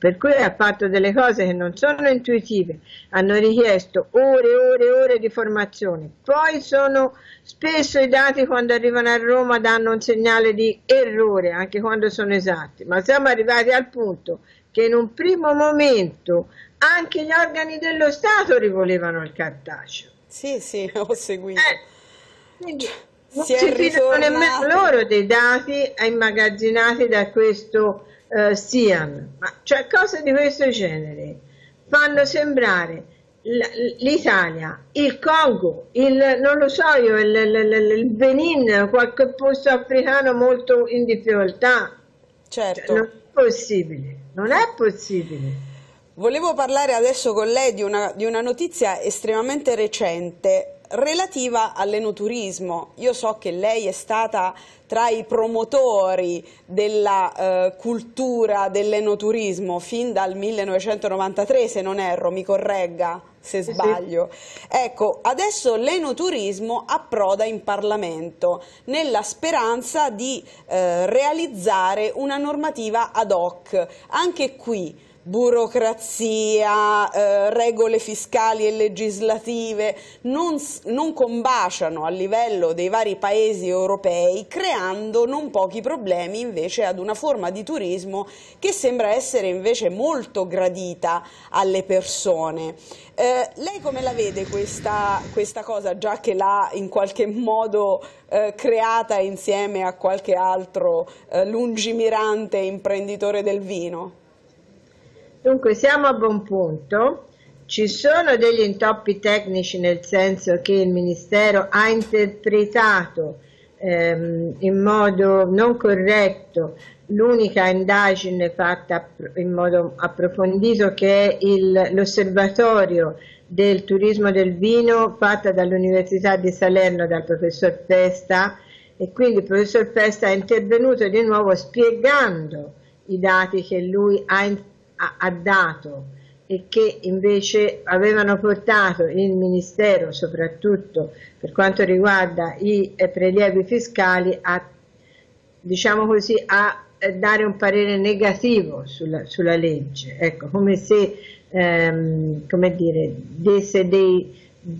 F: per cui ha fatto delle cose che non sono intuitive, hanno richiesto ore e ore e ore di formazione, poi sono spesso i dati quando arrivano a Roma danno un segnale di errore, anche quando sono esatti, ma siamo arrivati al punto che in un primo momento anche gli organi dello Stato rivolevano il cartaceo.
A: Sì, sì, ho seguito.
F: Eh, quindi non
A: si,
F: si
A: è
F: fidano nemmeno loro dei dati immagazzinati da questo uh, SIAN, ma cioè cose di questo genere fanno sembrare l'Italia, il Congo, il, non lo so io, il, il, il Benin, qualche posto africano molto in difficoltà.
A: Certo.
F: Cioè, non è possibile, non è possibile.
A: Volevo parlare adesso con lei di una, di una notizia estremamente recente relativa all'enoturismo. Io so che lei è stata tra i promotori della eh, cultura dell'enoturismo fin dal millenovecentonovantatré, se non erro, mi corregga se sbaglio. Ecco, adesso l'enoturismo approda in Parlamento nella speranza di eh, realizzare una normativa ad hoc. Anche qui burocrazia, eh, regole fiscali e legislative non, non combaciano a livello dei vari paesi europei, creando non pochi problemi invece ad una forma di turismo che sembra essere invece molto gradita alle persone. Eh, lei come la vede questa, questa cosa, già che l'ha in qualche modo eh, creata insieme a qualche altro eh, lungimirante imprenditore del vino?
F: Dunque siamo a buon punto, ci sono degli intoppi tecnici nel senso che il Ministero ha interpretato ehm, in modo non corretto l'unica indagine fatta in modo approfondito, che è l'osservatorio del turismo del vino fatta dall'Università di Salerno dal professor Festa, e quindi il professor Festa è intervenuto di nuovo spiegando i dati che lui ha interpretato ha dato e che invece avevano portato il Ministero, soprattutto per quanto riguarda i prelievi fiscali, a, diciamo così, a dare un parere negativo sulla, sulla legge, ecco, come se ehm, come dire, desse dei,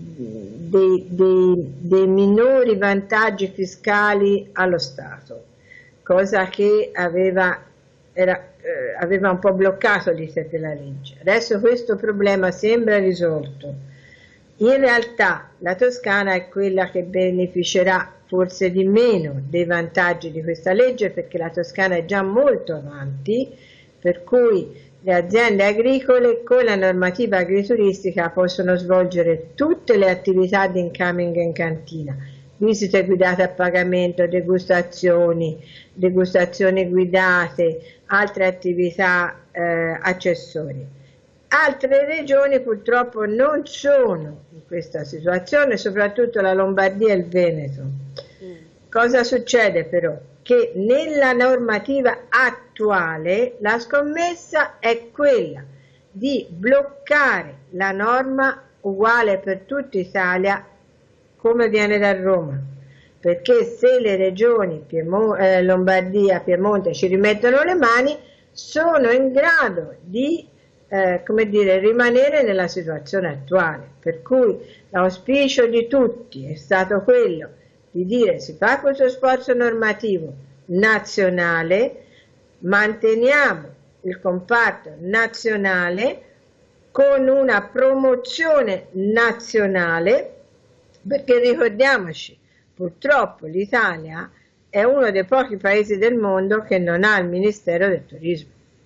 F: dei, dei, dei minori vantaggi fiscali allo Stato, cosa che aveva era Eh, aveva un po' bloccato l'iter della legge. Adesso questo problema sembra risolto. In realtà la Toscana è quella che beneficerà forse di meno dei vantaggi di questa legge, perché la Toscana è già molto avanti, per cui le aziende agricole con la normativa agrituristica possono svolgere tutte le attività di incoming in cantina, visite guidate a pagamento, degustazioni, degustazioni guidate, altre attività eh, accessorie. Altre regioni purtroppo non sono in questa situazione, soprattutto la Lombardia e il Veneto. Mm. Cosa succede però? Che nella normativa attuale la scommessa è quella di bloccare la norma uguale per tutta Italia come viene da Roma, perché se le regioni Piemont, eh, Lombardia, Piemonte ci rimettono le mani, sono in grado di eh, come dire, rimanere nella situazione attuale, per cui l'auspicio di tutti è stato quello di dire: si fa questo sforzo normativo nazionale, manteniamo il comparto nazionale con una promozione nazionale, perché ricordiamoci, purtroppo l'Italia è uno dei pochi paesi del mondo che non ha il Ministero del Turismo.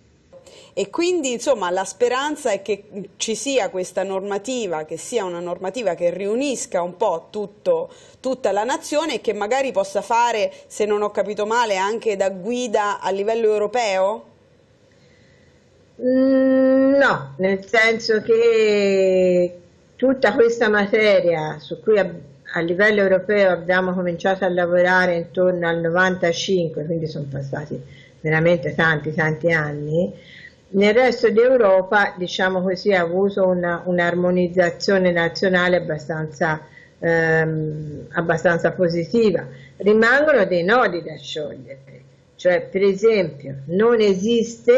A: E quindi insomma la speranza è che ci sia questa normativa, che sia una normativa che riunisca un po' tutto, tutta la nazione e che magari possa fare, se non ho capito male, anche da guida a livello europeo?
F: Mm, no, nel senso che tutta questa materia su cui a livello europeo abbiamo cominciato a lavorare intorno al novantacinque, quindi sono passati veramente tanti tanti anni, nel resto d'Europa, diciamo così, ha avuto un'armonizzazione nazionale abbastanza, ehm, abbastanza positiva. Rimangono dei nodi da sciogliere, cioè per esempio non esiste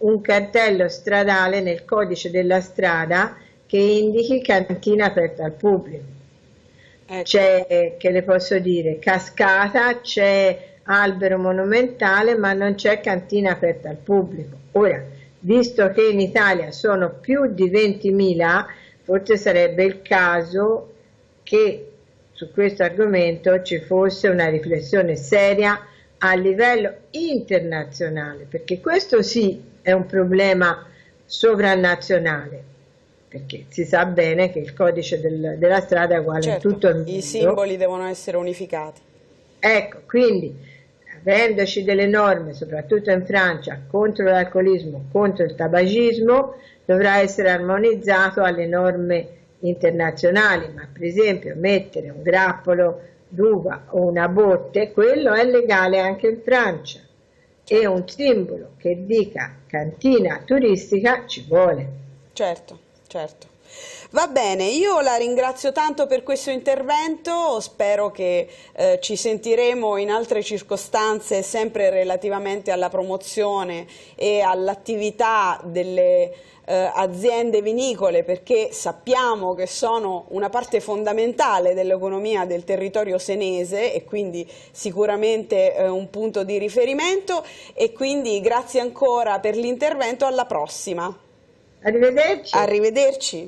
F: un cartello stradale nel codice della strada che indichi cantina aperta al pubblico. Ecco. C'è, che le posso dire, cascata, c'è albero monumentale, ma non c'è cantina aperta al pubblico. Ora, visto che in Italia sono più di ventimila, forse sarebbe il caso che su questo argomento ci fosse una riflessione seria a livello internazionale, perché questo sì è un problema sovranazionale, perché si sa bene che il codice del, della strada è uguale, certo, in tutto il mondo.
A: I simboli devono essere unificati.
F: Ecco, quindi avendoci delle norme, soprattutto in Francia, contro l'alcolismo, contro il tabagismo, dovrà essere armonizzato alle norme internazionali, ma per esempio mettere un grappolo d'uva o una botte, quello è legale anche in Francia, e un simbolo che dica cantina turistica ci vuole.
A: Certo, certo. Va bene, io la ringrazio tanto per questo intervento, spero che eh, ci sentiremo in altre circostanze sempre relativamente alla promozione e all'attività delle eh, aziende vinicole, perché sappiamo che sono una parte fondamentale dell'economia del territorio senese e quindi sicuramente eh, un punto di riferimento, e quindi grazie ancora per l'intervento, alla prossima.
F: Arrivederci.
A: Arrivederci.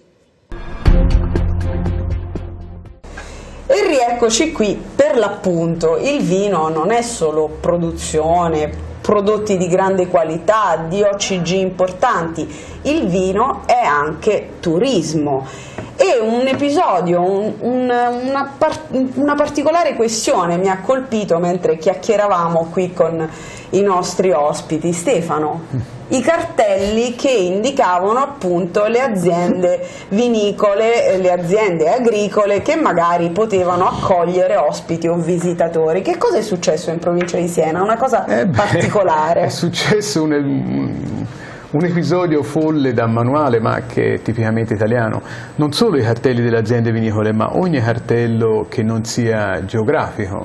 A: E rieccoci qui. Per l'appunto il vino non è solo produzione, prodotti di grande qualità, D O C G importanti, il vino è anche turismo. E un episodio, un, un, una, par una particolare questione mi ha colpito mentre chiacchieravamo qui con i nostri ospiti. Stefano, i cartelli che indicavano appunto le aziende vinicole, le aziende agricole che magari potevano accogliere ospiti o visitatori. Che cosa è successo in provincia di Siena? Una cosa eh beh, particolare.
C: È successo un, un, un episodio folle da manuale, ma che è tipicamente italiano. Non solo i cartelli delle aziende vinicole, ma ogni cartello che non sia geografico.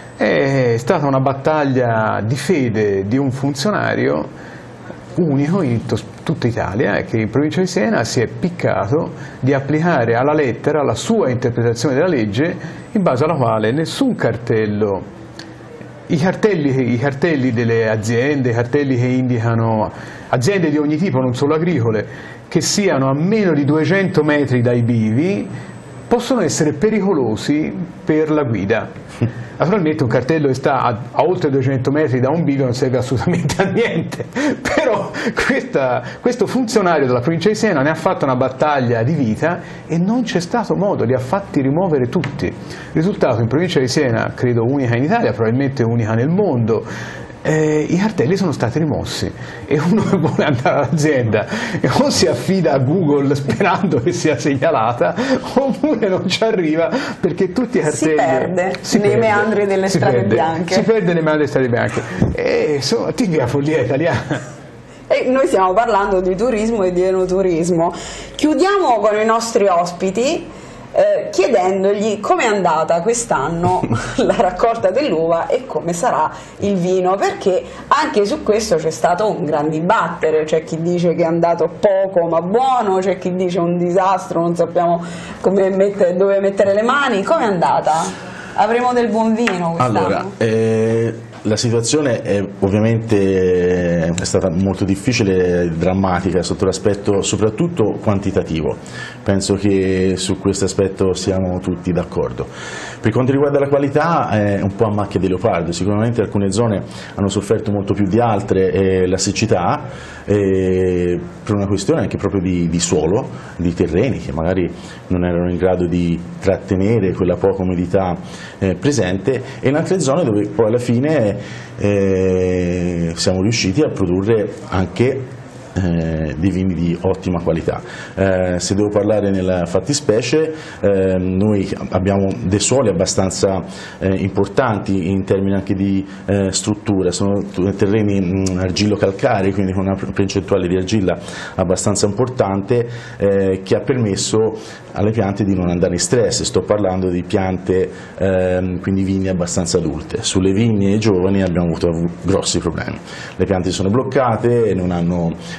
C: È stata una battaglia di fede di un funzionario unico in tutta Italia, che in provincia di Siena si è piccato di applicare alla lettera la sua interpretazione della legge, in base alla quale nessun cartello, i cartelli, i cartelli delle aziende, i cartelli che indicano aziende di ogni tipo, non solo agricole, che siano a meno di duecento metri dai bivi, possono essere pericolosi per la guida. Naturalmente un cartello che sta a, a oltre duecento metri da un bivio non serve assolutamente a niente, però questa, questo funzionario della provincia di Siena ne ha fatto una battaglia di vita e non c'è stato modo, li ha fatti rimuovere tutti. Risultato, in provincia di Siena, credo unica in Italia, probabilmente unica nel mondo, Eh, i cartelli sono stati rimossi, e uno che vuole andare all'azienda o si affida a Google sperando che sia segnalata, oppure non ci arriva perché tutti i cartelli
A: si perde
C: si
A: nei
C: perde,
A: meandri delle strade
C: perde,
A: bianche
C: si perde nei meandri delle strade bianche, e insomma tipica follia italiana.
A: E noi stiamo parlando di turismo e di enoturismo. Chiudiamo con i nostri ospiti Eh, chiedendogli come è andata quest'anno la raccolta dell'uva e come sarà il vino, perché anche su questo c'è stato un gran dibattere. C'è chi dice che è andato poco ma buono, c'è chi dice un disastro, non sappiamo come mettere, dove mettere le mani. Come è andata? Avremo del buon vino quest'anno?
B: Allora, eh, la situazione è ovviamente è stata molto difficile e drammatica sotto l'aspetto soprattutto quantitativo. Penso che su questo aspetto siamo tutti d'accordo. Per quanto riguarda la qualità è un po' a macchia di leopardo, sicuramente alcune zone hanno sofferto molto più di altre eh, la siccità, eh, per una questione anche proprio di, di suolo, di terreni che magari non erano in grado di trattenere quella poca umidità eh, presente, e in altre zone dove poi alla fine eh, siamo riusciti a produrre anche Eh, di vini di ottima qualità. Eh, se devo parlare nella fattispecie, eh, noi abbiamo dei suoli abbastanza eh, importanti in termini anche di eh, struttura, sono terreni mh, argillo-calcarei, quindi con una percentuale di argilla abbastanza importante, eh, che ha permesso alle piante di non andare in stress. Sto parlando di piante, eh, quindi vigne abbastanza adulte. Sulle vigne giovani abbiamo avuto grossi problemi, le piante sono bloccate e non hanno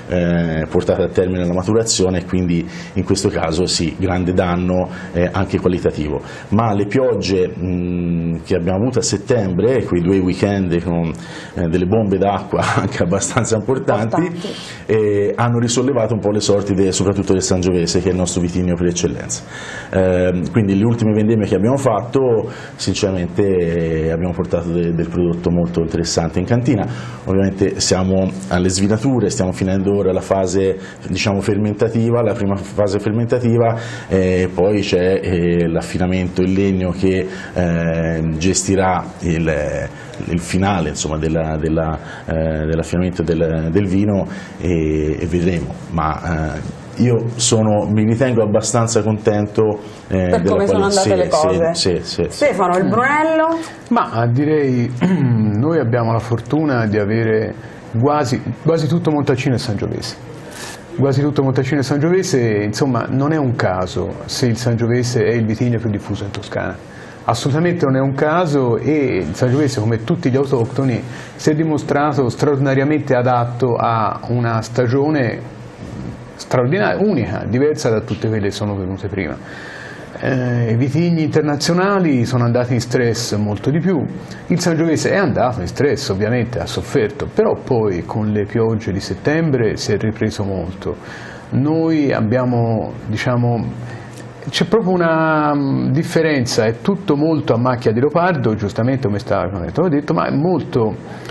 B: eh, portate a termine la maturazione, e quindi in questo caso sì, grande danno eh, anche qualitativo. Ma le piogge mh, che abbiamo avuto a settembre, quei due weekend con eh, delle bombe d'acqua anche abbastanza importanti, importanti. Eh, hanno risollevato un po' le sorti de, soprattutto del Sangiovese, che è il nostro vitigno per eccellenza. Eh, quindi le ultime vendemmie che abbiamo fatto, sinceramente eh, abbiamo portato de, del prodotto molto interessante in cantina. Ovviamente siamo alle svinature, stiamo finendo ora la fase, diciamo, fermentativa, la prima fase fermentativa, eh, poi c'è eh, l'affinamento in legno che eh, gestirà il, il finale, insomma, della, della, eh, dell'affinamento del, del vino, e, e vedremo. Ma eh, io sono, mi ritengo abbastanza contento eh,
A: per
B: della
A: come sono andate
B: sì,
A: le cose.
B: Sì, sì, sì,
A: Stefano,
B: sì.
A: il Brunello?
C: Ma direi, noi abbiamo la fortuna di avere quasi, quasi tutto Montalcino e Sangiovese. Quasi tutto Montalcino e Sangiovese, insomma, non è un caso se il Sangiovese è il vitigno più diffuso in Toscana. Assolutamente non è un caso, e il Sangiovese, come tutti gli autoctoni, si è dimostrato straordinariamente adatto a una stagione straordinaria, unica, diversa da tutte quelle che sono venute prima. Eh, I vitigni internazionali sono andati in stress molto di più, il Sangiovese è andato in stress, ovviamente ha sofferto, però poi con le piogge di settembre si è ripreso molto. Noi abbiamo, diciamo, c'è proprio una differenza, è tutto molto a macchia di leopardo, giustamente come stavo detto, ma è molto,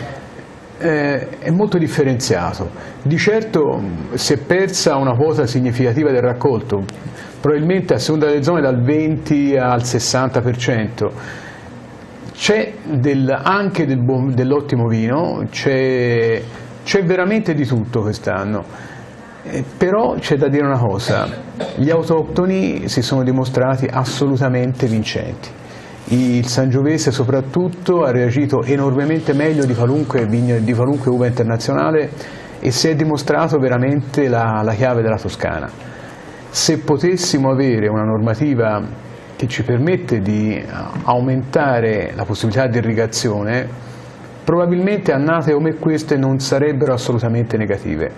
C: eh, è molto differenziato. Di certo si è persa una quota significativa del raccolto, probabilmente a seconda delle zone dal venti al sessanta per cento. C'è del, anche del dell'ottimo vino, c'è veramente di tutto quest'anno. Eh, però c'è da dire una cosa, gli autoctoni si sono dimostrati assolutamente vincenti. Il Sangiovese soprattutto ha reagito enormemente meglio di qualunque, vigno, di qualunque uva internazionale, e si è dimostrato veramente la, la chiave della Toscana. Se potessimo avere una normativa che ci permette di aumentare la possibilità di irrigazione, probabilmente annate come queste non sarebbero assolutamente negative.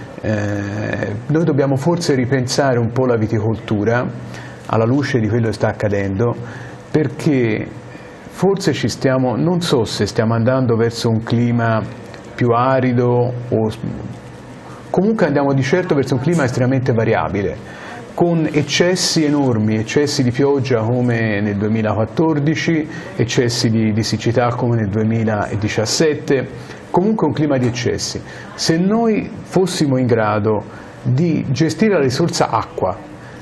C: Eh, noi dobbiamo forse ripensare un po' la viticoltura alla luce di quello che sta accadendo, perché forse ci stiamo, non so se stiamo andando verso un clima più arido, o comunque andiamo di certo verso un clima estremamente variabile, con eccessi enormi, eccessi di pioggia come nel duemilaquattordici, eccessi di, di siccità come nel duemiladiciassette, comunque un clima di eccessi. Se noi fossimo in grado di gestire la risorsa acqua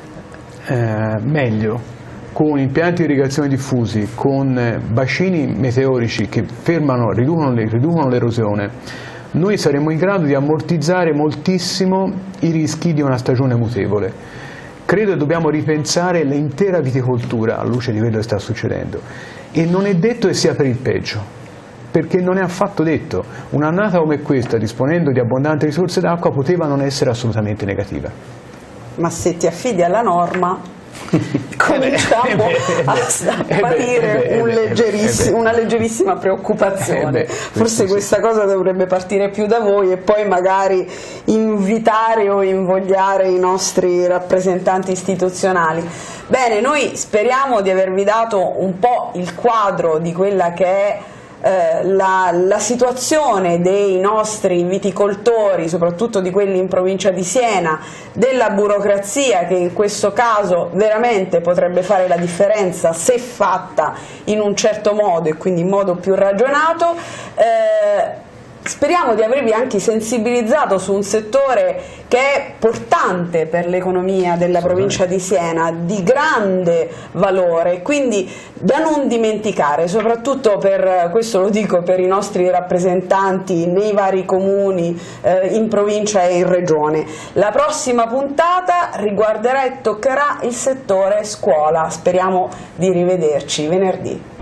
C: eh, meglio, con impianti di irrigazione diffusi, con bacini meteorici che fermano, riducono, riducono l'erosione, noi saremmo in grado di ammortizzare moltissimo i rischi di una stagione mutevole. Credo che dobbiamo ripensare l'intera viticoltura alla luce di quello che sta succedendo, e non è detto che sia per il peggio, perché non è affatto detto. Un'annata come questa, disponendo di abbondanti risorse d'acqua, poteva non essere assolutamente negativa.
A: Ma se ti affidi alla norma cominciamo a patire un leggerissimo, una leggerissima preoccupazione. Forse questa cosa dovrebbe partire più da voi, e poi magari invitare o invogliare i nostri rappresentanti istituzionali. Bene, noi speriamo di avervi dato un po' il quadro di quella che è Eh, la, la situazione dei nostri viticoltori, soprattutto di quelli in provincia di Siena, della burocrazia che in questo caso veramente potrebbe fare la differenza se fatta in un certo modo e quindi in modo più ragionato. Eh, Speriamo di avervi anche sensibilizzato su un settore che è portante per l'economia della provincia di Siena, di grande valore, quindi da non dimenticare, soprattutto per questo lo dico per i nostri rappresentanti nei vari comuni, eh, in provincia e in regione. La prossima puntata riguarderà e toccherà il settore scuola, speriamo di rivederci venerdì.